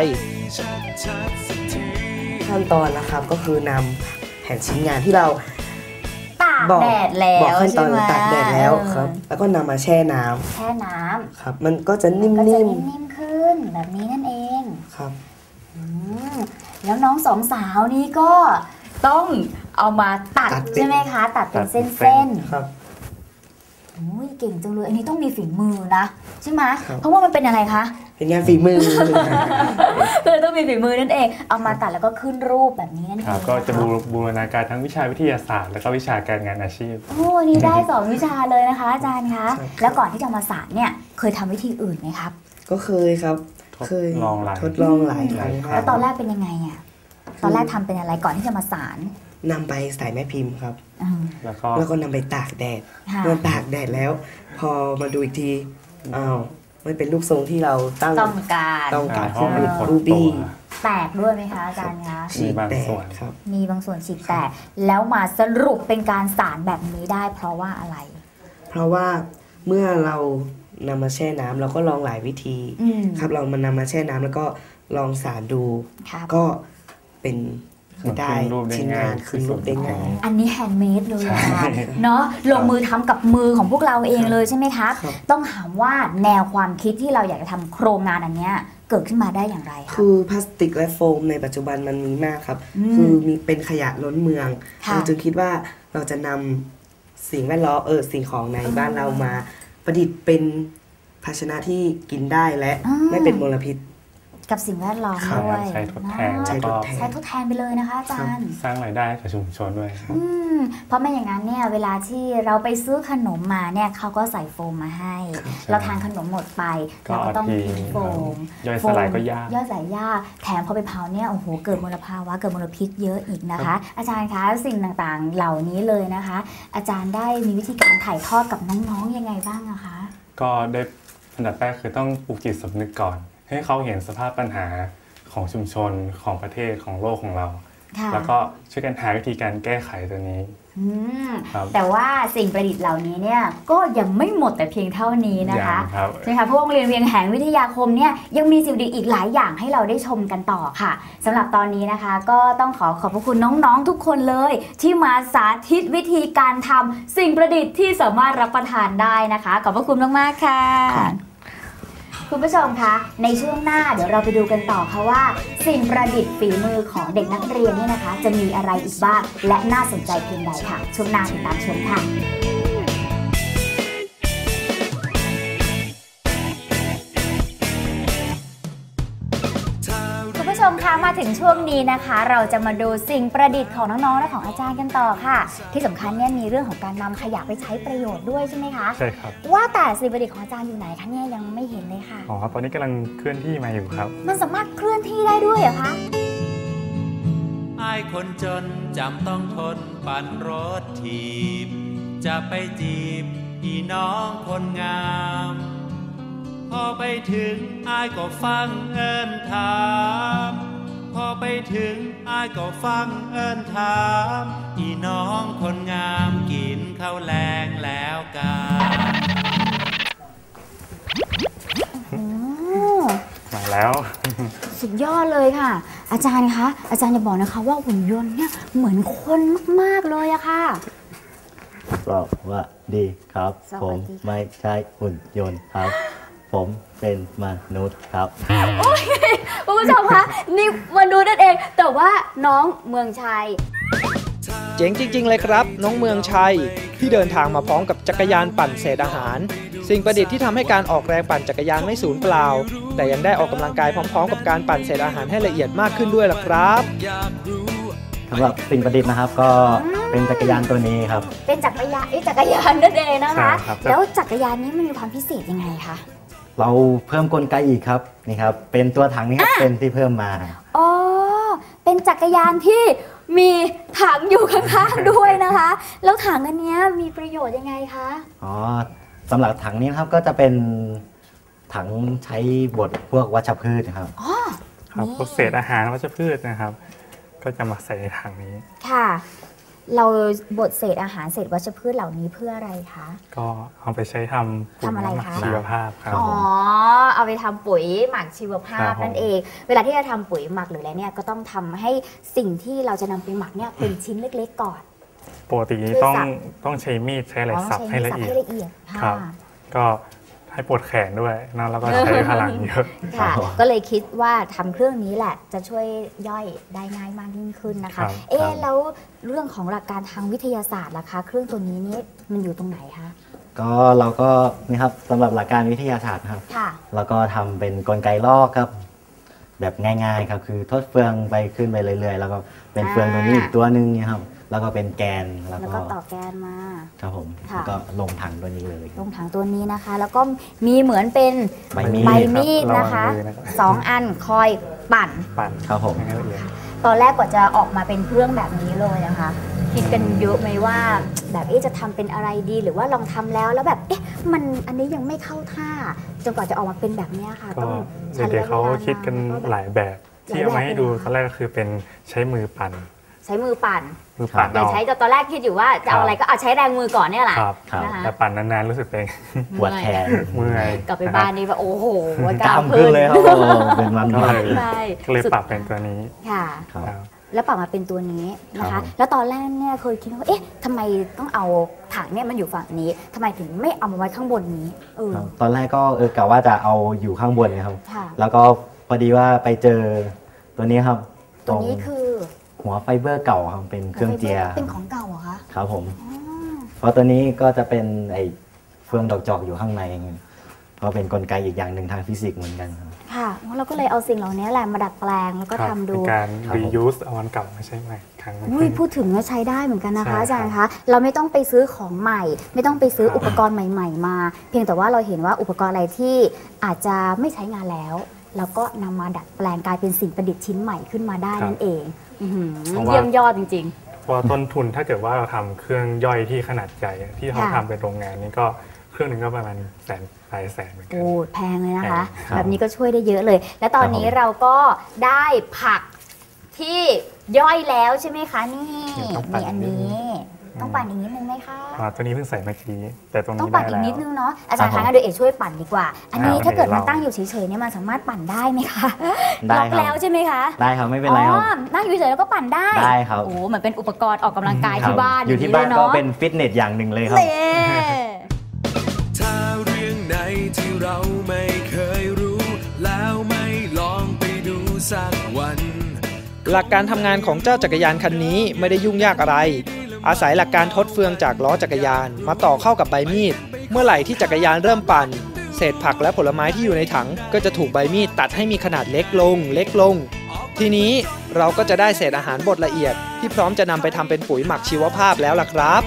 ขั้นตอนนะครับก็คือนำแผ่นชิ้นงานที่เราตากแดดแล้วขั้นตอนตากแดดแล้วครับแล้วก็นำมาแช่น้ำครับมันก็จะนิ่มขึ้นแบบนี้นั่นเองครับแล้วน้อง2 สาวนี้ก็ต้องเอามาตัดใช่ไหมคะตัดเป็นเส้นๆครับโอ้ยเก่งจังเลยอันนี้ต้องมีฝีมือนะใช่ไหมเพราะว่ามันเป็นอะไรคะเป็นงานฝีมือคือต้องมีฝีมือนั่นเองเอามาตัดแล้วก็ขึ้นรูปแบบนี้นั่นเองก็จะบูรณาการทั้งวิชาวิทยาศาสตร์แล้วก็วิชาการงานอาชีพโอ้นี่ได้2 วิชาเลยนะคะอาจารย์คะแล้วก่อนที่จะมาสานเนี่ยเคยทำวิธีอื่นไหมครับก็เคยครับเคยทดลองหลายครั้งแล้วตอนแรกเป็นยังไงอ่ะตอนแรกทำเป็นอะไรก่อนที่จะมาสานนำไปใส่แม่พิมพ์ครับแล้วก็นำไปตากแดดเมื่อตากแดดแล้วพอมาดูอีกทีอ้าวมันเป็นรูปทรงที่เราต้องการคือรูบี้แตกด้วยไหมคะอาจารย์คะมีบางส่วนครับมีบางส่วนฉีกแตกแล้วมาสรุปเป็นการสานแบบนี้ได้เพราะว่าอะไรเพราะว่าเมื่อเรานำมาแช่น้ำเราก็ลองหลายวิธีครับเรามานำมาแช่น้ำแล้วก็ลองสานดูก็เป็นได้ชิ้นงานขึ้นรูปได้ง่ายอันนี้แฮนด์เมดเลยค่ะเนาะลงมือทำกับมือของพวกเราเองเลยใช่ไหมคะต้องถามว่าแนวความคิดที่เราอยากจะทำโครงงานอันนี้เกิดขึ้นมาได้อย่างไรคะคือพลาสติกและโฟมในปัจจุบันมันมีมากครับคือมีเป็นขยะล้นเมืองเราจึงคิดว่าเราจะนำสิ่งแวดล้อมสิ่งของในบ้านเรามาประดิษฐ์เป็นภาชนะที่กินได้และไม่เป็นมลพิษกับสิ่งแวดล้อมด้วยใช้ทดแทนใช้ทดแทนไปเลยนะคะอาจารย์สร้างรายได้กับชุมชนด้วยเพราะไม่อย่างนั้นเนี่ยเวลาที่เราไปซื้อขนมมาเนี่ยเขาก็ใส่โฟมมาให้เราทานขนมหมดไปเราก็ต้องทิ้งโฟมย่อยสลายก็ยากย่อยสลายยากแถมพอไปเผาเนี่ยโอ้โหเกิดมลภาวะเกิดมลพิษเยอะอีกนะคะอาจารย์คะสิ่งต่างๆเหล่านี้เลยนะคะอาจารย์ได้มีวิธีการถ่ายทอดกับน้องๆยังไงบ้างอะคะก็ได้อันดับแรกคือต้องปลูกจิตสำนึกก่อนให้เขาเห็นสภาพปัญหาของชุมชนของประเทศของโลกของเราแล้วก็ช่วยกันหาวิธีการแก้ไขตัวนี้แต่ว่าสิ่งประดิษฐ์เหล่านี้เนี่ยก็ยังไม่หมดแต่เพียงเท่านี้นะคะใช่ไหมคะเพราะโรงเรียนเวียงแหงวิทยาคมเนี่ยยังมีสิ่งดีอีกหลายอย่างให้เราได้ชมกันต่อค่ะสำหรับตอนนี้นะคะก็ต้องขอบพระคุณน้องๆทุกคนเลยที่มาสาธิตวิธีการทำสิ่งประดิษฐ์ที่สามารถรับประทานได้นะคะขอบพระคุณมากๆค่ะคุณผู้ชมคะในช่วงหน้าเดี๋ยวเราไปดูกันต่อค่ะว่าสิ่งประดิษฐ์ฝีมือของเด็กนักเรียนเนี่ยนะคะจะมีอะไรอีกบ้างและน่าสนใจเพียงใดค่ะช่วงหน้าติดตามชมค่ะคุณผู้ชมคะมาถึงช่วงนี้นะคะเราจะมาดูสิ่งประดิษฐ์ของน้องๆและของอาจารย์กันต่อค่ะที่สำคัญเนี่ยมีเรื่องของการนำขยะไปใช้ประโยชน์ด้วยใช่ไหมคะใช่ครับว่าแต่สิ่งประดิษฐ์ของอาจารย์อยู่ไหนคะเนี่ยยังไม่เห็นเลยค่ะอ๋อตอนนี้กำลังเคลื่อนที่มาอยู่ครับมันสามารถเคลื่อนที่ได้ด้วยเหรอคะไอ้คนจนจำต้องทนปั่นรถถีบจะไปจีบพี่น้องคนงามพอไปถึงอ้ายก็ฟังเอิ้นถามพอไปถึงอ้ายก็ฟังเอิ้นถามพี่น้องคนงามกินข้าวแลงแล้วกันมาแล้วสุดยอดเลยค่ะอาจารย์คะอาจารย์จะบอกนะคะว่าหุ่นยนต์เนี่ยเหมือนคนมากๆเลยอะค่ะสวัสดีครับผมไม่ใช่หุ่นยนต์ครับผมเป็นมนุษย์ครับคุณผู้ชมคะนี่มนุษย์นั่นเองแต่ว่าน้องเมืองชัยเจ๋งจริงๆเลยครับน้องเมืองชัยที่เดินทางมาพร้อมกับจักรยานปั่นเศษอาหารสิ่งประดิษฐ์ที่ทำให้การออกแรงปั่นจักรยานไม่สูญเปล่าแต่ยังได้ออกกำลังกายพร้อมๆกับการปั่นเศษอาหารให้ละเอียดมากขึ้นด้วยล่ะครับสำหรับสิ่งประดิษฐ์นะครับก็เป็นจักรยานตัวนี้ครับเป็นจักรยานนั่นเองนะคะแล้วจักรยานนี้มันมีความพิเศษยังไงคะเราเพิ่มกลไกอีกครับนี่ครับเป็นตัวถังนี้ครับเป็นที่เพิ่มมาอ๋อเป็นจักรยานที่มีถังอยู่ข้างๆด้วยนะคะแล้วถังอันนี้มีประโยชน์ยังไงคะอ๋อสำหรับถังนี้นะครับก็จะเป็นถังใช้บดพวกวัชพืชครับอ๋อครับพวกเศษอาหารวัชพืชนะครับก็จะมาใส่ในถังนี้ค่ะเราบดเศษอาหารเศษวัชพืชเหล่านี้เพื่ออะไรคะก็เอาไปใช้ทำปุ๋ยหมักชีวภาพครับอ๋อเอาไปทำปุ๋ยหมักชีวภาพนั่นเองเวลาที่จะทำปุ๋ยหมักหรืออะไรเนี่ยก็ต้องทำให้สิ่งที่เราจะนำไปหมักเนี่ยเป็นชิ้นเล็กๆก่อนปกติต้องใช้มีดใช้อะไรสับให้ละเอียดครับก็ทให้ปวดแขนด้วยนะแล้วก็ใช้พลังเยอะค่ะ ก็เลยคิดว่าทำเครื่องนี้แหละจะช่วยย่อยได้ง่ายมากยิ่งขึ้นนะคะ แล้วเรื่องของหลักการทางวิทยาศาสตร์ล่ะคะเครื่องตัวนี้นี่มันอยู่ตรงไหนคะก็เราก็นี่ครับสำหรับหลักการวิทยาศาสตร์ครับแล้วก็ทำเป็นกลไกลอกครับแบบง่ายๆครับคือทดเฟืองไปขึ้นไปเรื่อยๆแล้วก็เป็นเฟืองตรงนี้อีกตัวหนึ่งเนี่ยครับแล้วก็เป็นแกนแล้วก็ต่อแกนมาครับผมแล้วก็ลงถังตัวนี้เลยลงถังตัวนี้นะคะ แล้วก็มีเหมือนเป็นใบมีดนะคะ2 อันคอยปั่นครับผมตอนแรกกว่าจะออกมาเป็นเครื่องแบบนี้เลยนะคะคิดกันเยอะไหมว่าแบบจะทำเป็นอะไรดีหรือว่าลองทำแล้วแบบมันอันนี้ยังไม่เข้าท่าจนกว่าจะออกมาเป็นแบบนี้ค่ะต้องเด็กๆเขาคิดกันหลายแบบที่เอามาให้ดูตอนแรกก็คือเป็นใช้มือปั่นอย่าใช้ตอนแรกคิดอยู่ว่าจะเอาอะไรก็เอาใช้แรงมือก่อนเนี่ยแหละแต่ปั่นนานๆรู้สึกเป็นปวดแขนเมื่อยกลับไปบ้านนี่แบบโอ้โหกล้ามขึ้นเลยครับเป็นมันก็เลยปรับเป็นตัวนี้ค่ะแล้วปรับมาเป็นตัวนี้นะคะแล้วตอนแรกเนี่ยเคยคิดว่าทำไมต้องเอาถังเนี่ยมันอยู่ฝั่งนี้ทำไมถึงไม่เอามาไว้ข้างบนนี้ตอนแรกก็กะว่าจะเอาอยู่ข้างบนนะครับแล้วก็พอดีว่าไปเจอตัวนี้ครับตัวนี้คือหัวไฟเบอร์เก่าครับเป็นเครื่องเจียเป็นของเก่าเหรอคะครับผมเพราะตัวนี้ก็จะเป็นไอเฟืองดอกจอกอยู่ข้างในเพราะเป็นกลไกอีกอย่างหนึ่งทางฟิสิกส์เหมือนกันค่ะเราก็เลยเอาสิ่งเหล่านี้แหละมาดัดแปลงแล้วก็ทำดูการ reuse เอาอันเก่าไม่ใช่ใหม่ครั้งพูดถึงว่าใช้ได้เหมือนกันนะคะอาจารย์คะเราไม่ต้องไปซื้อของใหม่ไม่ต้องไปซื้ออุปกรณ์ใหม่ๆมาเพียงแต่ว่าเราเห็นว่าอุปกรณ์อะไรที่อาจจะไม่ใช้งานแล้วเราก็นำมาดัดแปลงกลายเป็นสิ่งประดิษฐ์ชิ้นใหม่ขึ้นมาได้นั่นเองเยี่ยมยอดจริงๆเพราะต้นทุนถ้าเกิดว่าเราทำเครื่องย่อยที่ขนาดใหญ่ที่เขาทำเป็นโรงงานนี้ก็เครื่องหนึ่งก็ประมาณหลายแสนเหมือนกันโอ้แพงเลยนะคะแบบนี้ก็ช่วยได้เยอะเลยและตอนนี้เราก็ได้ผักที่ย่อยแล้วใช่ไหมคะนี่มีอันนี้ต้องปั่นอีกนิดนึงไหมคะตัวนี้เพิ่งใส่เมื่อกี้แต่ตรงนี้ต้องปั่นอีกนิดนึงเนาะอาจารย์คะเดี๋ยวเอกช่วยปั่นดีกว่าอันนี้ถ้าเกิดมันตั้งอยู่เฉยๆเนี่ยมันสามารถปั่นได้ไหมคะล็อกแล้วใช่ไหมคะได้ครับไม่เป็นไรครับนั่งอยู่เฉยๆแล้วก็ปั่นได้ครับโอ้เหมือนเป็นอุปกรณ์ออกกำลังกายที่บ้านอยู่ที่บ้านก็เป็นฟิตเนสอย่างหนึ่งเลยครับถ้าเรื่องไหนที่เราไม่เคยรู้แล้วไม่ลองไปดูสักวันหลักการทำงานของเจ้าจักรยานคันนี้ไม่ได้ยุ่งยากอะไรอาศัยหลักการทดเฟืองจากล้อจักรยานมาต่อเข้ากับใบมีดเมื่อไหร่ที่จักรยานเริ่มปั่นเศษผักและผลไม้ที่อยู่ในถังก็จะถูกใบมีดตัดให้มีขนาดเล็กลงทีนี้เราก็จะได้เศษอาหารบดละเอียดที่พร้อมจะนำไปทำเป็นปุ๋ยหมักชีวภาพแล้วล่ะครับ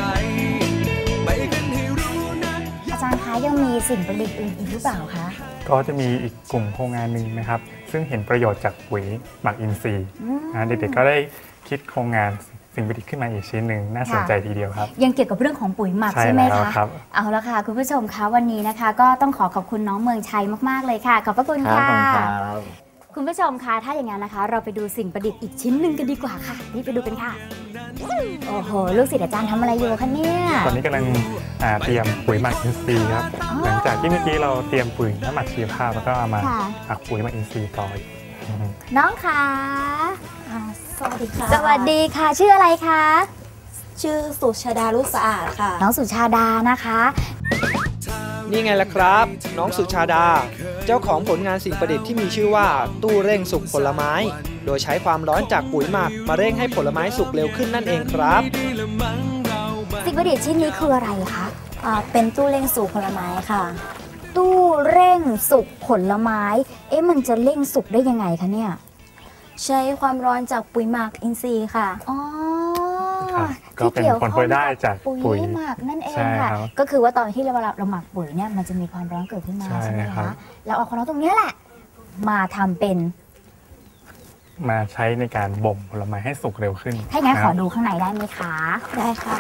อาจารย์คะยังมีสิ่งประดิษฐ์อื่นอีกหรือเปล่าคะก็จะมีอีกกลุ่มโครงงานหนึ่งนะครับซึ่งเห็นประโยชน์จากปุ๋ยหมักอินทรีย์เด็กๆก็ได้คิดโครงงานสิ่งประดิษฐ์ขึ้นมาอีกชิ้นหนึ่งน่าสนใจทีเดียวครับยังเกี่ยวกับเรื่องของปุ๋ยหมักใช่ไหมคะเอาละค่ะคุณผู้ชมคะวันนี้นะคะก็ต้องขอบคุณน้องเมืองชัยมากๆเลยค่ะขอบพระคุณค่ะคุณผู้ชมคะถ้าอย่างนั้นนะคะเราไปดูสิ่งประดิษฐ์อีกชิ้นหนึ่งกันดีกว่าค่ะนี่ไปดูกันค่ะโอ้โหลูกศิษย์อาจารย์ทำอะไรอยู่คะเนี่ยตอนนี้กำลังเตรียมปุ๋ยหมักอินทรีย์ครับหลังจากที่เมื่อกี้เราเตรียมปุ๋ยน้ำหมักชีวภาพแล้วก็เอามาหมักปุ๋ยหมักอินทรีย์ต่อน้องคะสวัสดีค่ะสวัสดีค่ะชื่ออะไรคะชื่อสุชาดาลูกสะอาดค่ะน้องสุชาดานะคะนี่ไงล่ะครับน้องสุชาดาเจ้าของผลงานสิ่งประดิษฐ์ที่มีชื่อว่าตู้เร่งสุกผลไม้โดยใช้ความร้อนจากปุ๋ยหมักมาเร่งให้ผลไม้สุกเร็วขึ้นนั่นเองครับสิ่งประดิษฐ์ชิ้นนี้คืออะไรคะเป็นตู้เร่งสุกผลไม้ค่ะตู้เร่งสุกผลไม้มันจะเร่งสุกได้ยังไงคะเนี่ยใช้ความร้อนจากปุ๋ยหมักอินทรีย์ค่ะก็เป็นผลพลอยได้จากปุ๋ยหมักนั่นเองค่ะก็คือว่าตอนที่เราหมักปุ๋ยเนี่ยมันจะมีความร้อนเกิดขึ้นมาใช่ไหมคะแล้วเอาความร้อนตรงนี้แหละมาทำเป็นมาใช้ในการบ่มผลไม้ให้สุกเร็วขึ้นถ้างั้นขอดูข้างในได้ไหมคะได้ค่ะ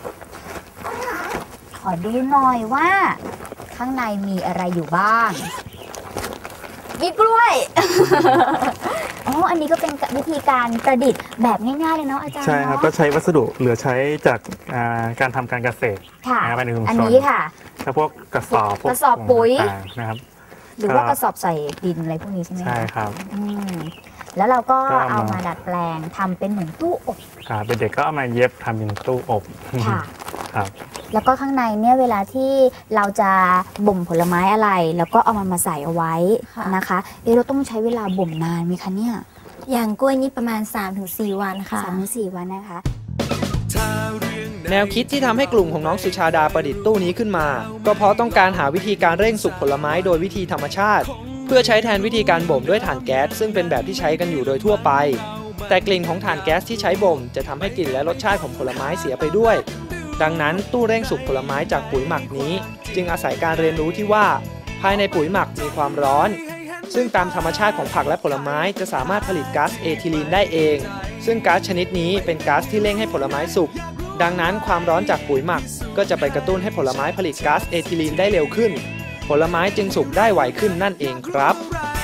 ขอดูหน่อยว่าข้างในมีอะไรอยู่บ้างมีกล้วยอันนี้ก็เป็นวิธีการประดิษฐ์แบบง่ายๆเลยเนาะอาจารย์ใช่ครับก็ใช้วัสดุเหลือใช้จากการทำการเกษตรอันนี้ค่ะถ้าพวกกระสอบปุ๋ยนะครับหรือว่ากระสอบใส่ดินอะไรพวกนี้ใช่ไหมใช่ครับแล้วเราก็เอามาดัดแปลงทำเป็นเหมือนตู้อบครับเด็กๆก็เอามาเย็บทำเป็นตู้อบครับแล้วก็ข้างในเนี่ยเวลาที่เราจะบ่มผลไม้อะไรแล้วก็เอามันมาใส่เอาไว้นะคะเราต้องใช้เวลาบ่มนานไหมคะเนี่ยอย่างกล้วยนี่ประมาณ 3-4 วันค่ะ 3-4 วันนะคะแนวคิดที่ทำให้กลุ่มของน้องสุชาดาประดิษฐ์ตู้นี้ขึ้นมาก็เพราะต้องการหาวิธีการเร่งสุกผลไม้โดยวิธีธรรมชาติเพื่อใช้แทนวิธีการบ่มด้วยถ่านแก๊สซึ่งเป็นแบบที่ใช้กันอยู่โดยทั่วไปแต่กลิ่นของถ่านแก๊สที่ใช้บ่มจะทำให้กลิ่นและรสชาติของผลไม้เสียไปด้วยดังนั้นตู้เร่งสุกผลไม้จากปุ๋ยหมักนี้จึงอาศัยการเรียนรู้ที่ว่าภายในปุ๋ยหมักมีความร้อนซึ่งตามธรรมชาติของผักและผลไม้จะสามารถผลิตก๊าซเอทิลีนได้เองซึ่งก๊าซชนิดนี้เป็นก๊าซที่เร่งให้ผลไม้สุกดังนั้นความร้อนจากปุ๋ยหมักก็จะไปกระตุ้นให้ผลไม้ผลิตก๊าซเอทิลีนได้เร็วขึ้นผลไม้จึงสุกได้ไวขึ้นนั่นเองครับ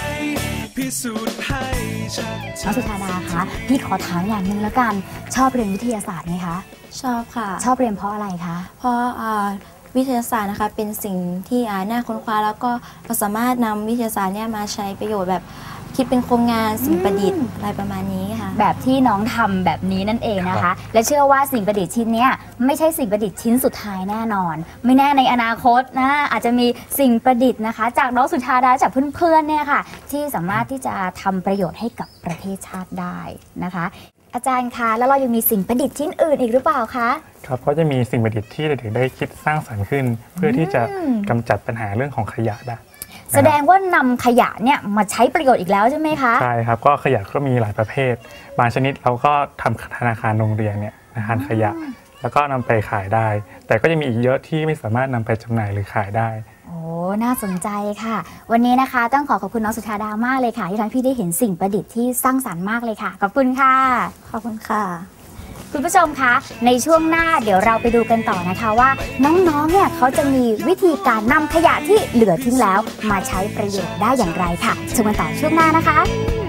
น้องสุชาดาคะพี่ขอถามอย่างหนึ่งแล้วกันชอบเรียนวิทยาศาสตร์ไหมคะชอบค่ะชอบเรียนเพราะอะไรคะเพราะวิทยาศาสตร์นะคะเป็นสิ่งที่น่าค้นคว้าแล้วก็เราสามารถนำวิทยาศาสตร์เนี่ยมาใช้ประโยชน์แบบคิดเป็นโครงงานสิ่งประดิษฐ์อะไรประมาณนี้ค่ะแบบที่น้องทำแบบนี้นั่นเองนะคะและเชื่อว่าสิ่งประดิษฐ์ชิ้นนี้ไม่ใช่สิ่งประดิษฐ์ชิ้นสุดท้ายแน่นอนไม่แน่ในอนาคตนะอาจจะมีสิ่งประดิษฐ์นะคะจากน้องสุชาดาจากเพื่อนๆเนี่ยค่ะที่สามารถที่จะทำประโยชน์ให้กับประเทศชาติได้นะคะอาจารย์คะแล้วเรายังมีสิ่งประดิษฐ์ชิ้นอื่นอีกหรือเปล่าคะครับก็จะมีสิ่งประดิษฐ์ที่เด็กๆได้คิดสร้างสรรค์ขึ้นเพื่อที่จะกำจัดปัญหาเรื่องของขยะได้แสดงว่านำขยะเนี่ยมาใช้ประโยชน์อีกแล้วใช่ไหมคะใช่ครับก็ขยะก็มีหลายประเภทบางชนิดเราก็ทำธนาคารโรงเรียนเนี่ยธนาคารขยะแล้วก็นำไปขายได้แต่ก็จะมีอีกเยอะที่ไม่สามารถนำไปจำหน่ายหรือขายได้โอ้น่าสนใจค่ะวันนี้นะคะต้องขอบคุณน้องสุชาดามากเลยค่ะที่ทำให้พี่ได้เห็นสิ่งประดิษฐ์ที่สร้างสรรค์มากเลยค่ะขอบคุณค่ะขอบคุณค่ะคุณผู้ชมคะในช่วงหน้าเดี๋ยวเราไปดูกันต่อนะคะว่าน้องๆเนี่ยเขาจะมีวิธีการนำขยะที่เหลือทิ้งแล้วมาใช้ประโยชน์ได้อย่างไรค่ะชมกันต่อช่วงหน้านะคะ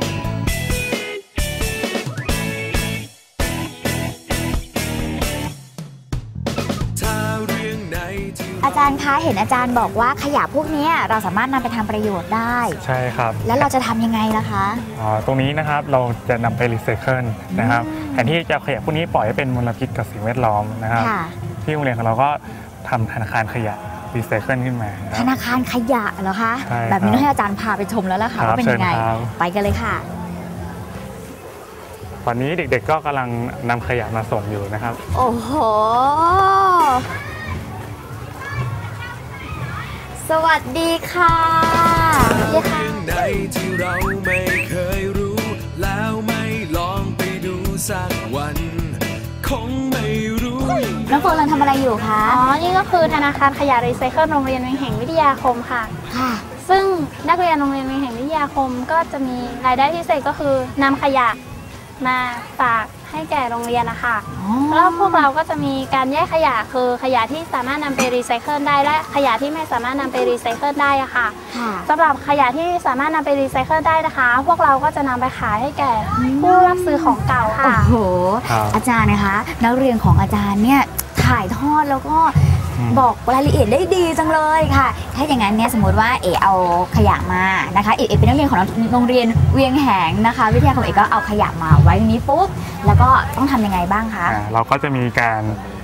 อาจารย์คะเห็นอาจารย์บอกว่าขยะพวกนี้เราสามารถนำไปทำประโยชน์ได้ใช่ครับแล้วเราจะทำยังไงล่ะคะตรงนี้นะครับเราจะนำไปรีไซเคิลนะครับแทนที่จะขยะพวกนี้ปล่อยให้เป็นมลพิษกับสิ่งแวดล้อมนะครับที่โรงเรียนของเราก็ทำธนาคารขยะรีไซเคิลขึ้นมาธนาคารขยะเหรอคะแบบนี้ต้องให้อาจารย์พาไปชมแล้วล่ะค่ะว่าเป็นยังไงไปกันเลยค่ะตอนนี้เด็กๆก็กำลังนำขยะมาส่งอยู่นะครับโอ้โหสวัสดีค่ะพี่ค่ะในที่เราไม่เคยรู้แล้วไม่ลองไปดูสักวันคงไม่รู้น้องเฟิร์นกำลังทำอะไรอยู่คะนี่ก็คือธนาคารขยะรีไซเคิลโรงเรียนเวียงแห่งวิทยาคมค่ะซึ่งนักเรียนโรงเรียนเวียงแห่งวิทยาคมก็จะมีรายได้พิเศษก็คือนำขยะมาฝากให้แก่โรงเรียนนะคะแล้วพวกเราก็จะมีการแยกขยะคือขยะที่สามารถนำไปรีไซเคิลได้และขยะที่ไม่สามารถนำไปรีไซเคิลได้ค่ะสำหรับขยะที่สามารถนำไปรีไซเคิลได้นะคะพวกเราก็จะนำไปขายให้แก่ผู้รับซื้อของเก่าค่ะโอ้โหอาจารย์นะคะนักเรียนของอาจารย์เนี่ยถ่ายทอดแล้วก็บอกรายละเอียดได้ดีจังเลยค่ะถ้าอย่างนั้นเนี่ยสมมติว่าเอาขยะมานะคะเอเป็นนักเรียนของโรงเรียนเวียงแหงนะคะวิทยาคมก็เอาขยะมาไว้ตรงนี้ปุ๊บแล้วก็ต้องทำยังไงบ้างคะเราก็จะมีการ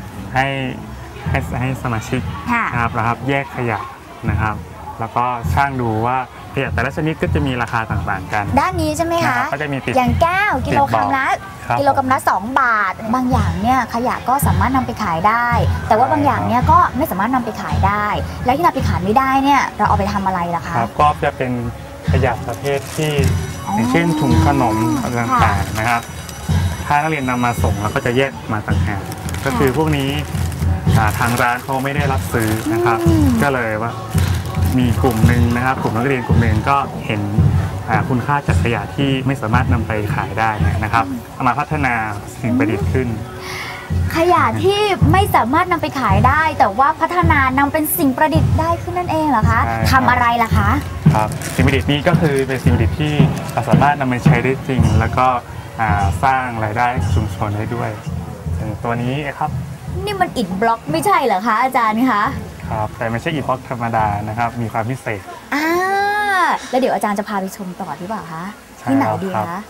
ให้สมาชิกนะครับแยกขยะนะครับแล้วก็ช่างดูว่าขยะแต่ละชนิดก็จะมีราคาต่างๆกันด้านนี้ใช่ไหมคะก็จะมีติดอย่างแก้วกิโลกรัมละ2 บาทบางอย่างเนี่ยขยะก็สามารถนำไปขายได้แต่ว่าบางอย่างเนี่ยก็ไม่สามารถนำไปขายได้แล้วที่นำไปขายไม่ได้เนี่ยเราเอาไปทำอะไรล่ะคะก็จะเป็นขยะประเภทที่อย่างเช่นถุงขนมต่างๆนะครับถ้านักเรียนนำมาส่งเราก็จะแยกมาต่างหากก็คือพวกนี้ทางร้านเขาไม่ได้รับซื้อนะครับก็เลยว่ามีกลุ่มหนึ่งนะครับกลุ่มนักเรียนกลุ่มหนึ่งก็เห็นคุณค่าจากขยะที่ไม่สามารถนำไปขายได้นะครับเอามาพัฒนาสิ่งประดิษฐ์ขึ้นขยะที่ไม่สามารถนำไปขายได้แต่ว่าพัฒนานำเป็นสิ่งประดิษฐ์ได้ขึ้นนั่นเองเหรอคะทำอะไรล่ะคะครับสิ่งประดิษฐ์นี้ก็คือเป็นสิ่งประดิษฐ์ที่สามารถนำไปใช้ได้จริงแล้วก็สร้างรายได้ชุมชนได้ด้วยอย่างตัวนี้ครับนี่มันอิฐบล็อกไม่ใช่เหรอคะอาจารย์คะครับแต่ไม่ใช่อิฐบล็อกธรรมดานะครับมีความพิเศษแล้วเดี๋ยวอาจารย์จะพาไปชมต่อหรือเปล่าคะที่ไหนดีคะ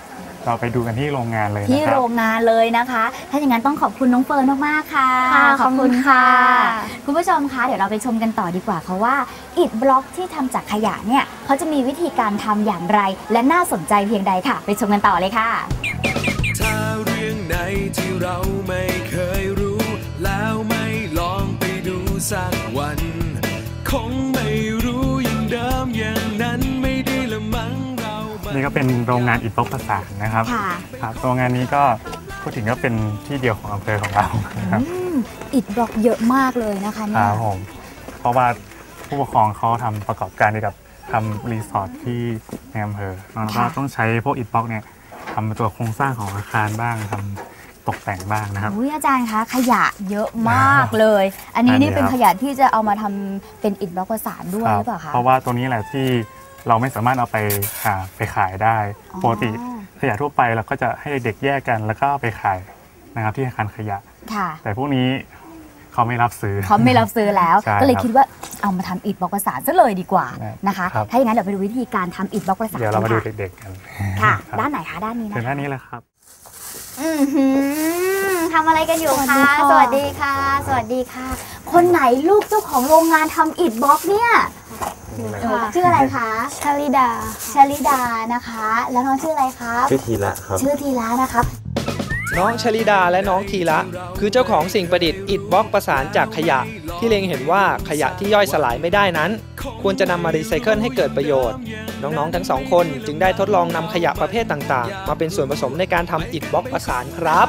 เราไปดูกันที่โรงงานเลยที่โรงงานเลยนะคะ ถ้าอย่างนั้นต้องขอบคุณน้องเฟิร์นมากๆค่ะขอบคุณค่ะคุณผู้ชมคะเดี๋ยวเราไปชมกันต่อดีกว่าค่ะว่าอิฐบล็อกที่ทำจากขยะเนี่ยเขาจะมีวิธีการทำอย่างไรและน่าสนใจเพียงใดค่ะไปชมกันต่อเลยค่ะถ้าเรื่องไหนที่เราไม่เคยรู้แล้วไม่ลองไปดูสักวันคงไม่รู้อย่างเดิมอย่างนั้นไม่ได้ละมั้งเรานี่ก็เป็นโรงงานอิฐบล็อกประสานนะครับครับโรงงานนี้ก็พูดถึงก็เป็นที่เดียวของอำเภอของเราครับอิฐบล็อกเยอะมากเลยนะคะเนี่ยครับผมเพราะว่าผู้ปกครองเขาทำประกอบการเกี่ยวกับทำรีสอร์ทที่ในอำเภอแล้วก็ต้องใช้พวกอิฐบล็อกเนี่ยทำตัวโครงสร้างของอาคารบ้างทำตกแต่งบ้างนะครับอาจารย์คะขยะเยอะมากเลย อันนี้นี่เป็นขยะที่จะเอามาทำเป็นอิฐบล็อกประสานด้วยหรือเปล่าคะเพราะว่าตัวนี้แหละที่เราไม่สามารถเอาไปขายได้ปกติขยะทั่วไปเราก็จะให้เด็กแยกกันแล้วก็ไปขายนะครับที่อาคารขยะแต่พวกนี้เขาไม่รับซื้อแล้วก็เลยคิดว่าเอามาทำอิฐบล็อกประสานซะเลยดีกว่านะคะถ้าอย่างนั้นเดี๋ยวไปดูวิธีการทำอิฐบล็อกประสานเดี๋ยวเรามาดูเด็กๆกันค่ะด้านไหนคะด้านนี้นะด้านนี้แหละครับทำอะไรกันอยู่คะสวัสดีค่ะสวัสดีค่ะคนไหนลูกเจ้าของโรงงานทำอิฐบล็อกเนี่ยชื่ออะไรคะชลิดานะคะแล้วน้องชื่ออะไรครับชื่อทีละครับชื่อทีละนะครับน้องชลิดาและน้องทีละคือเจ้าของสิ่งประดิษฐ์อิฐบล็อกประสานจากขยะที่เล็งเห็นว่าขยะที่ย่อยสลายไม่ได้นั้นควรจะนำมารีไซเคิลให้เกิดประโยชน์น้องๆทั้งสองคนจึงได้ทดลองนำขยะประเภทต่างๆมาเป็นส่วนผสมในการทำอิฐบล็อกประสานครับ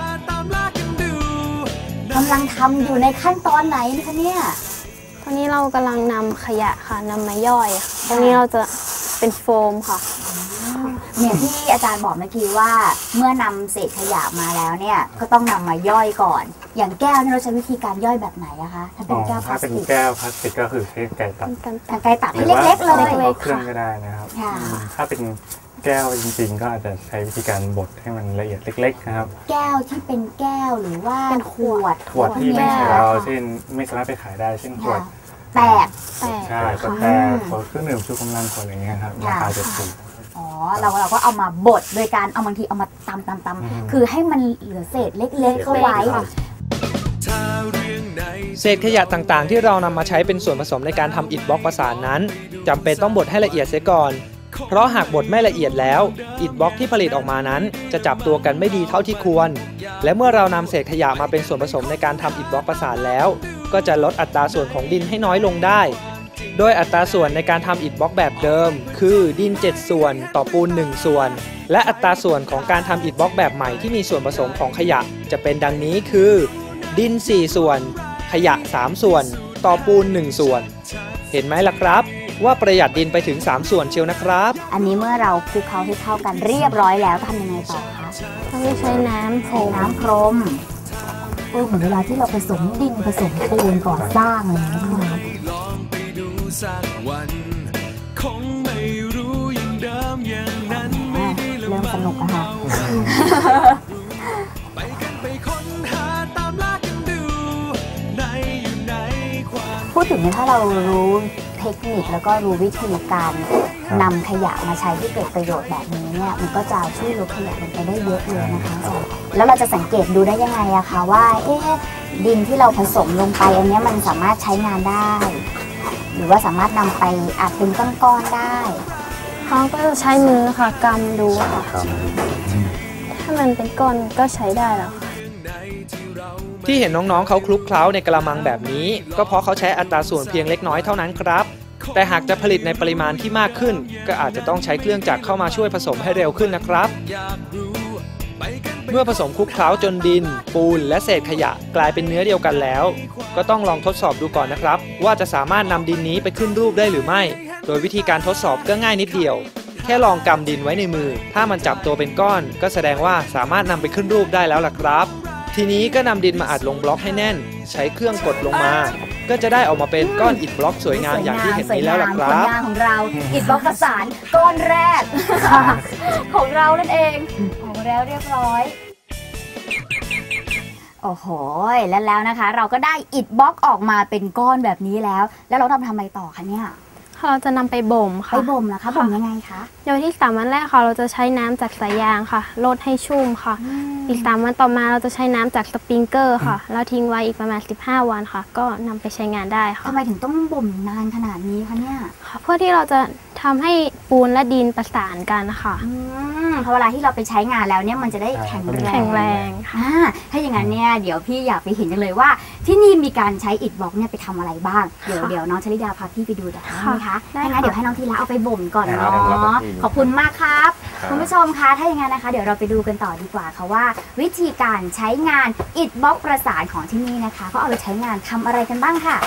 กำลังทำอยู่ในขั้นตอนไหนคะเนี่ยตอนนี้เรากำลังนำขยะค่ะนำมาย่อยตรงนี้เราจะเป็นโฟมค่ะเนี่ยที่อาจารย์บอกเมื่อกี้ว่าเมื่อนำเศษขยะมาแล้วเนี่ยก็ต้องนำมาย่อยก่อนอย่างแก้วนี่เราใช้วิธีการย่อยแบบไหนอะคะถ้าเป็นแก้วพลาสติกถ้าเป็นแก้วพลาสติกก็คือใช้ไก่ตัดให้เล็กๆเลยเอาเครื่องก็ได้นะครับถ้าเป็นแก้วจริงๆก็อาจจะใช้วิธีการบดให้มันละเอียดเล็กๆนะครับแก้วที่เป็นแก้วหรือว่าเป็นขวดที่ไม่ใช่เราเช่นไม่สามารถไปขายได้เช่นขวดแตกใช่ก็แตกขวดเครื่องดื่มชูกำลังขวดอะไรเงี้ยครับราคาจะถูกเราก็เอามาบดโดยการเอาบางทีเอามาตำคือให้มันเหลือเศษเล็กๆเข้าไว้เศษขยะต่างๆที่เรานำมาใช้เป็นส่วนผสมในการทำอิฐบล็อกประสานนั้นจำเป็นต้องบดให้ละเอียดเสียก่อนเพราะหากบดไม่ละเอียดแล้วอิฐบล็อกที่ผลิตออกมานั้นจะจับตัวกันไม่ดีเท่าที่ควรและเมื่อเรานำเศษขยะมาเป็นส่วนผสมในการทำอิฐบล็อกประสานแล้วก็จะลดอัตราส่วนของดินให้น้อยลงได้โดยอัตราส่วนในการทำอิฐบล็อกแบบเดิมคือดิน7ส่วนต่อปูน1ส่วนและอัตราส่วนของการทำอิฐบล็อกแบบใหม่ที่มีส่วนผสมของขยะจะเป็นดังนี้คือดิน4ส่วนขยะ3ส่วนต่อปูน1ส่วนเห็นไหมล่ะครับว่าประหยัดดินไปถึง3ส่วนเชียวนะครับอันนี้เมื่อเราคลุกเคล้าให้เข้ากันเรียบร้อยแล้วทำยังไงต่อคะต้องใช้น้ำพรมเหมือนเวลาที่เราผสมดินผสมปูนก่อสร้างเลยนะคะเริ่มสนุกนะคะพูดถึงถ้าเรารู้เทคนิคแล้วก็รู้วิธีการนำขยะมาใช้ที่เกิดประโยชน์แบบนี้เนี่ยมันก็จะช่วยลดขยะลงไปได้เยอะเลยนะคะแล้วเราจะสังเกตดูได้ยังไงอะคะว่าดินที่เราผสมลงไปอันนี้มันสามารถใช้งานได้หรือว่าสามารถนำไปอัดเป็นก้อนๆได้เขาก็จะใช้มือค่ะกำดูค่ะถ้ามันเป็นก้อนก็ใช้ได้แล้วที่เห็นน้องๆเขาคลุกเคล้าในกระมังแบบนี้ก็เพราะเขาใช้อัตราส่วนเพียงเล็กน้อยเท่านั้นครับแต่หากจะผลิตในปริมาณที่มากขึ้นก็อาจจะต้องใช้เครื่องจักรเข้ามาช่วยผสมให้เร็วขึ้นนะครับเมื่อผสมคลุกเคล้าจนดินปูนและเศษขยะกลายเป็นเนื้อเดียวกันแล้วก็ต้องลองทดสอบดูก่อนนะครับว่าจะสามารถนำดินนี้ไปขึ้นรูปได้หรือไม่โดยวิธีการทดสอบก็ง่ายนิดเดียวแค่ลองกำดินไว้ในมือถ้ามันจับตัวเป็นก้อนก็แสดงว่าสามารถนำไปขึ้นรูปได้แล้วล่ะครับทีนี้ก็นำดินมาอัดลงบล็อกให้แน่นใช้เครื่องกดลงมาก็จะได้ออกมาเป็นก้อนอิฐบล็อกสวยงามอย่างที่เห็นนี้แล้วล่ะครับผลงานของเราอิฐบล็อกประสานก้อนแรกของเรานั่นเองของแล้วเรียบร้อยโอ้โหแล้วนะคะเราก็ได้อิฐบล็อกออกมาเป็นก้อนแบบนี้แล้วเราทำไมต่อคะเนี่ยเราจะนำไปบ่มค่ะไปบ่มนะคะบ่มยังไงคะโดยที่3 วันแรกค่ะเราจะใช้น้ำจากสายยางค่ะลดให้ชุ่มค่ะอีก3 วันต่อมาเราจะใช้น้ำจากสปริงเกอร์ค่ะแล้วทิ้งไว้อีกประมาณ15 วันค่ะก็นำไปใช้งานได้ค่ะทำไมถึงต้องบ่มนานขนาดนี้คะเนี่ยเพื่อที่เราจะทำให้ปูนและดินประสานกันค่ะเพราะเวลาที่เราไปใช้งานแล้วเนี่ยมันจะได้แข็งแรงค่ะถ้าอย่างนั้นเนี่ยเดี๋ยวพี่อยากไปเห็นกันเลยว่าที่นี่มีการใช้อิฐบล็อกเนี่ยไปทำอะไรบ้างเดี๋ยวน้องชลิดาพาพี่ไปดูได้ไหมคะถ้างั้นเดี๋ยวให้น้องทีละเอาไปบ่มก่อนเนาะขอบคุณมากครับคุณผู้ชมคะถ้าอย่างนั้นนะคะเดี๋ยวเราไปดูกันต่อดีกว่าค่ะว่าวิธีการใช้งานอิฐบล็อกประสานของที่นี่นะคะเขาเอาไปใช้งานทำอะไรกันบ้างค่ะ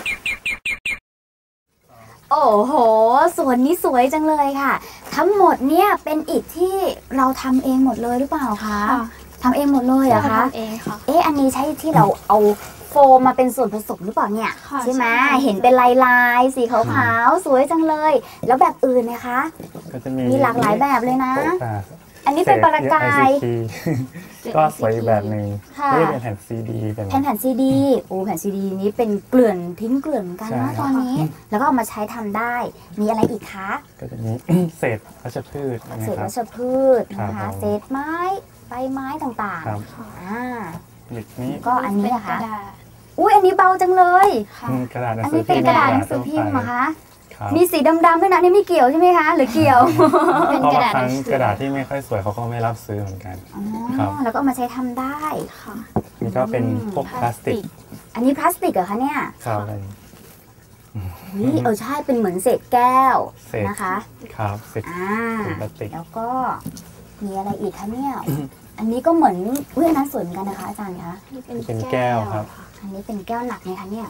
โอ้โหส่วนนี้สวยจังเลยค่ะทั้งหมดเนี่ยเป็นอิฐที่เราทำเองหมดเลยหรือเปล่าคะทำเองหมดเลยเหรอคะทำเองค่ะอันนี้ใช่ที่เราเอาโฟมมาเป็นส่วนผสมหรือเปล่าเนี่ยใช่ไหมเห็นเป็นลายสีขาวๆสวยจังเลยแล้วแบบอื่นนะคะมีหลากหลายแบบเลยนะอันนี้เป็นประกายก็สวยแบบหนึ่งนี่เป็นแผ่นซีดีแผ่นซีดีแผ่นซีดีนี้เป็นเกลื่อนทิ้งเกลื่อนเหมือนกันนะตอนนี้แล้วก็เอามาใช้ทำได้มีอะไรอีกคะก็จะมีเศษวัชพืชนะคะเศษไม้ใบไม้ต่างๆก็อันนี้นะคะอันนี้เบาจังเลยอันนี้เป็นกระดาษหนังสือพิมพ์เหรอคะมีสีดำๆด้วยนะนี่ไม่เกี่ยวใช่ไหมคะหรือเกี่ยวเป็นกระดาษที่ไม่ค่อยสวยเขาก็ไม่รับซื้อเหมือนกันแล้วก็เอามาใช้ทำได้ค่ะนี่ก็เป็นพวกพลาสติกอันนี้พลาสติกเหรอคะเนี่ยครับนี่ใช่เป็นเหมือนเศษแก้วนะคะครับเศษพลาสติกแล้วก็มีอะไรอีกคะเนี่ยอันนี้ก็เหมือนอันนั้นสวยเหมือนกันนะคะอาจารย์คะเป็นแก้วครับอันนี้เป็นแก้วหนักไหมคะเนี่ย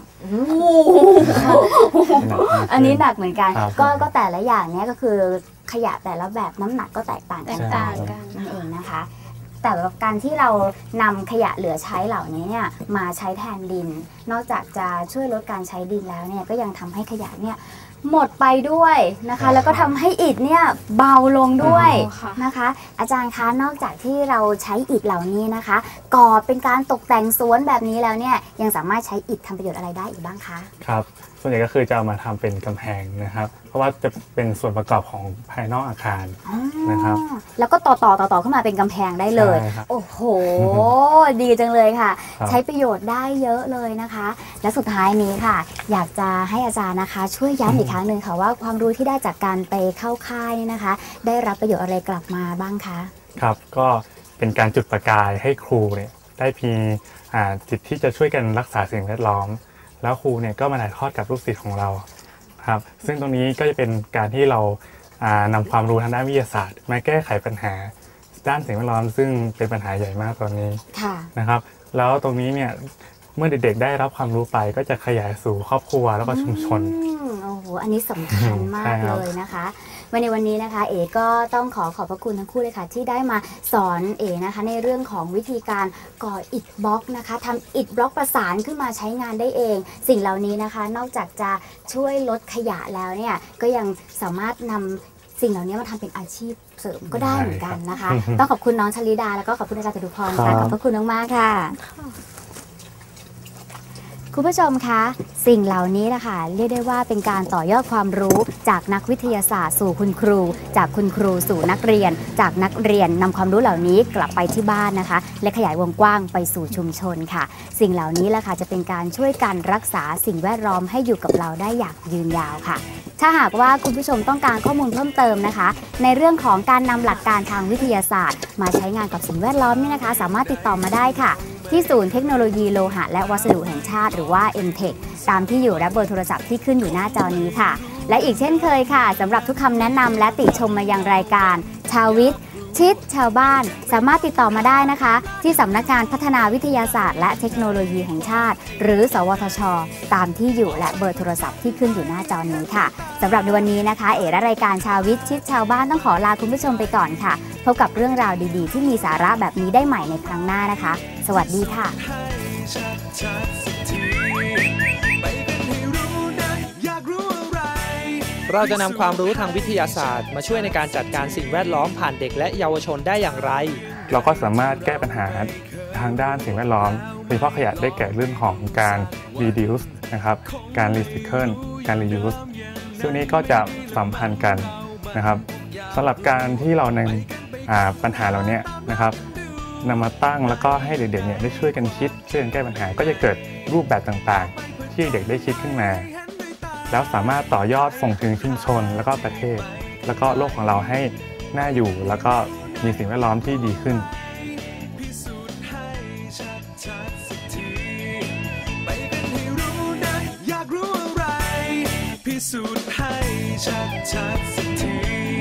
อันนี้หนักเหมือนกันก็แต่ละอย่างเนี้ยก็คือขยะแต่ละแบบน้ำหนักก็แตกต่างกันนั่นเองนะคะแต่การที่เรานำขยะเหลือใช้เหล่านี้เนี่ยมาใช้แทนดินนอกจากจะช่วยลดการใช้ดินแล้วเนี่ยก็ยังทำให้ขยะเนี่ยหมดไปด้วยนะคะแล้วก็ทำให้อิฐเนี่ยเบาลงด้วยนะคะอาจารย์คะนอกจากที่เราใช้อิฐเหล่านี้นะคะก่อเป็นการตกแต่งสวนแบบนี้แล้วเนี่ยยังสามารถใช้อิฐทำประโยชน์อะไรได้อีกบ้างคะครับส่วนใหญ่ก็คือจะเอามาทำเป็นกำแพงนะครับเพราะว่าจะเป็นส่วนประกอบของภายนอกอาคารนะครับแล้วก็ต่อขึ้นมาเป็นกำแพงได้เลยโอ้โหดีจังเลยค่ะใช้ประโยชน์ได้เยอะเลยนะคะและสุดท้ายนี้ค่ะอยากจะให้อาจารย์นะคะช่วยย้ำอีกครั้งหนึ่งค่ะว่าความรู้ที่ได้จากการไปเข้าค่ายนี่นะคะได้รับประโยชน์อะไรกลับมาบ้างคะครับก็เป็นการจุดประกายให้ครูเนี่ยได้มีจิตที่จะช่วยกันรักษาสิ่งแวดล้อมแล้วครูเนี่ยก็มาถ่ายทอดกับลูกศิษย์ของเราครับซึ่งตรงนี้ก็จะเป็นการที่เรานำความรู้ทางด้านวิทยาศาสตร์มาแก้ไขปัญหาด้านสิ่งแวดล้อมซึ่งเป็นปัญหาใหญ่มากตอนนี้นะครับแล้วตรงนี้เนี่ยเมื่อเด็กๆได้รับความรู้ไปก็จะขยายสู่ครอบครัวแล้วก็ชุมชนโอ้โหอันนี้สำคัญมากเลยนะคะในวันนี้นะคะก็ต้องขอบพระคุณทั้งคู่เลยค่ะที่ได้มาสอนนะคะในเรื่องของวิธีการก่ออิฐบล็อกนะคะทำอิฐบล็อกประสานขึ้นมาใช้งานได้เองสิ่งเหล่านี้นะคะนอกจากจะช่วยลดขยะแล้วเนี่ยก็ยังสามารถนำสิ่งเหล่านี้มาทำเป็นอาชีพเสริมก็ได้เหมือนกันนะคะต้องขอบคุณน้องชลิดาแล้วก็ขอบคุณอาจารย์จตุพรค่ะขอบพระคุณมากๆค่ะคุณผู้ชมคะสิ่งเหล่านี้นะคะเรียกได้ว่าเป็นการต่อยอดความรู้จากนักวิทยาศาสตร์สู่คุณครูจากคุณครูสู่นักเรียนจากนักเรียนนำความรู้เหล่านี้กลับไปที่บ้านนะคะและขยายวงกว้างไปสู่ชุมชนค่ะสิ่งเหล่านี้แหละค่ะจะเป็นการช่วยกันรักษาสิ่งแวดล้อมให้อยู่กับเราได้อย่างยืนยาวค่ะถ้าหากว่าคุณผู้ชมต้องการข้อมูลเพิ่มเติมนะคะในเรื่องของการนำหลักการทางวิทยาศาสตร์มาใช้งานกับสิ่งแวดล้อมนี่นะคะสามารถติดต่อมาได้ค่ะที่ศูนย์เทคโนโลยีโลหะและวัสดุแห่งชาติหรือว่า MTech ตามที่อยู่และเบอร์โทรศัพท์ที่ขึ้นอยู่หน้าจอนี้ค่ะและอีกเช่นเคยค่ะสำหรับทุกคำแนะนำและติชมมายังรายการชาววิทย์ชิดชาวบ้านสามารถติดต่อมาได้นะคะที่สำนักงานพัฒนาวิทยาศาสตร์และเทคโนโลยีแห่งชาติหรือสวทช.ตามที่อยู่และเบอร์โทรศัพท์ที่ขึ้นอยู่หน้าจอนี้ค่ะสำหรับในวันนี้นะคะและรายการชาววิทย์ชิดชาวบ้านต้องขอลาคุณผู้ชมไปก่อนค่ะพบกับเรื่องราวดีๆที่มีสาระแบบนี้ได้ใหม่ในครั้งหน้านะคะสวัสดีค่ะเราจะนำความรู้ทางวิทยาศาสตร์มาช่วยในการจัดการสิ่งแวดล้อมผ่านเด็กและเยาวชนได้อย่างไรเราก็สามารถแก้ปัญหาทางด้านสิ่งแวดล้อมโดยเฉพาะขยะได้แก่เรื่องของการ reduce นะครับการ recycle การ reuse ซึ่งนี้ก็จะสัมพันธ์กันนะครับสำหรับการที่เรานำปัญหาเหล่านี้นะครับนำมาตั้งแล้วก็ให้เด็กๆเนี่ยได้ช่วยกันคิดช่วยกันแก้ปัญหาก็จะเกิดรูปแบบต่างๆที่เด็กได้คิดขึ้นมาแล้วสามารถต่อยอดส่งถึงชุมชนแล้วก็ประเทศแล้วก็โลกของเราให้น่าอยู่แล้วก็มีสิ่งแวดล้อมที่ดีขึ้นพิสูจน์ให้ชัดๆสักที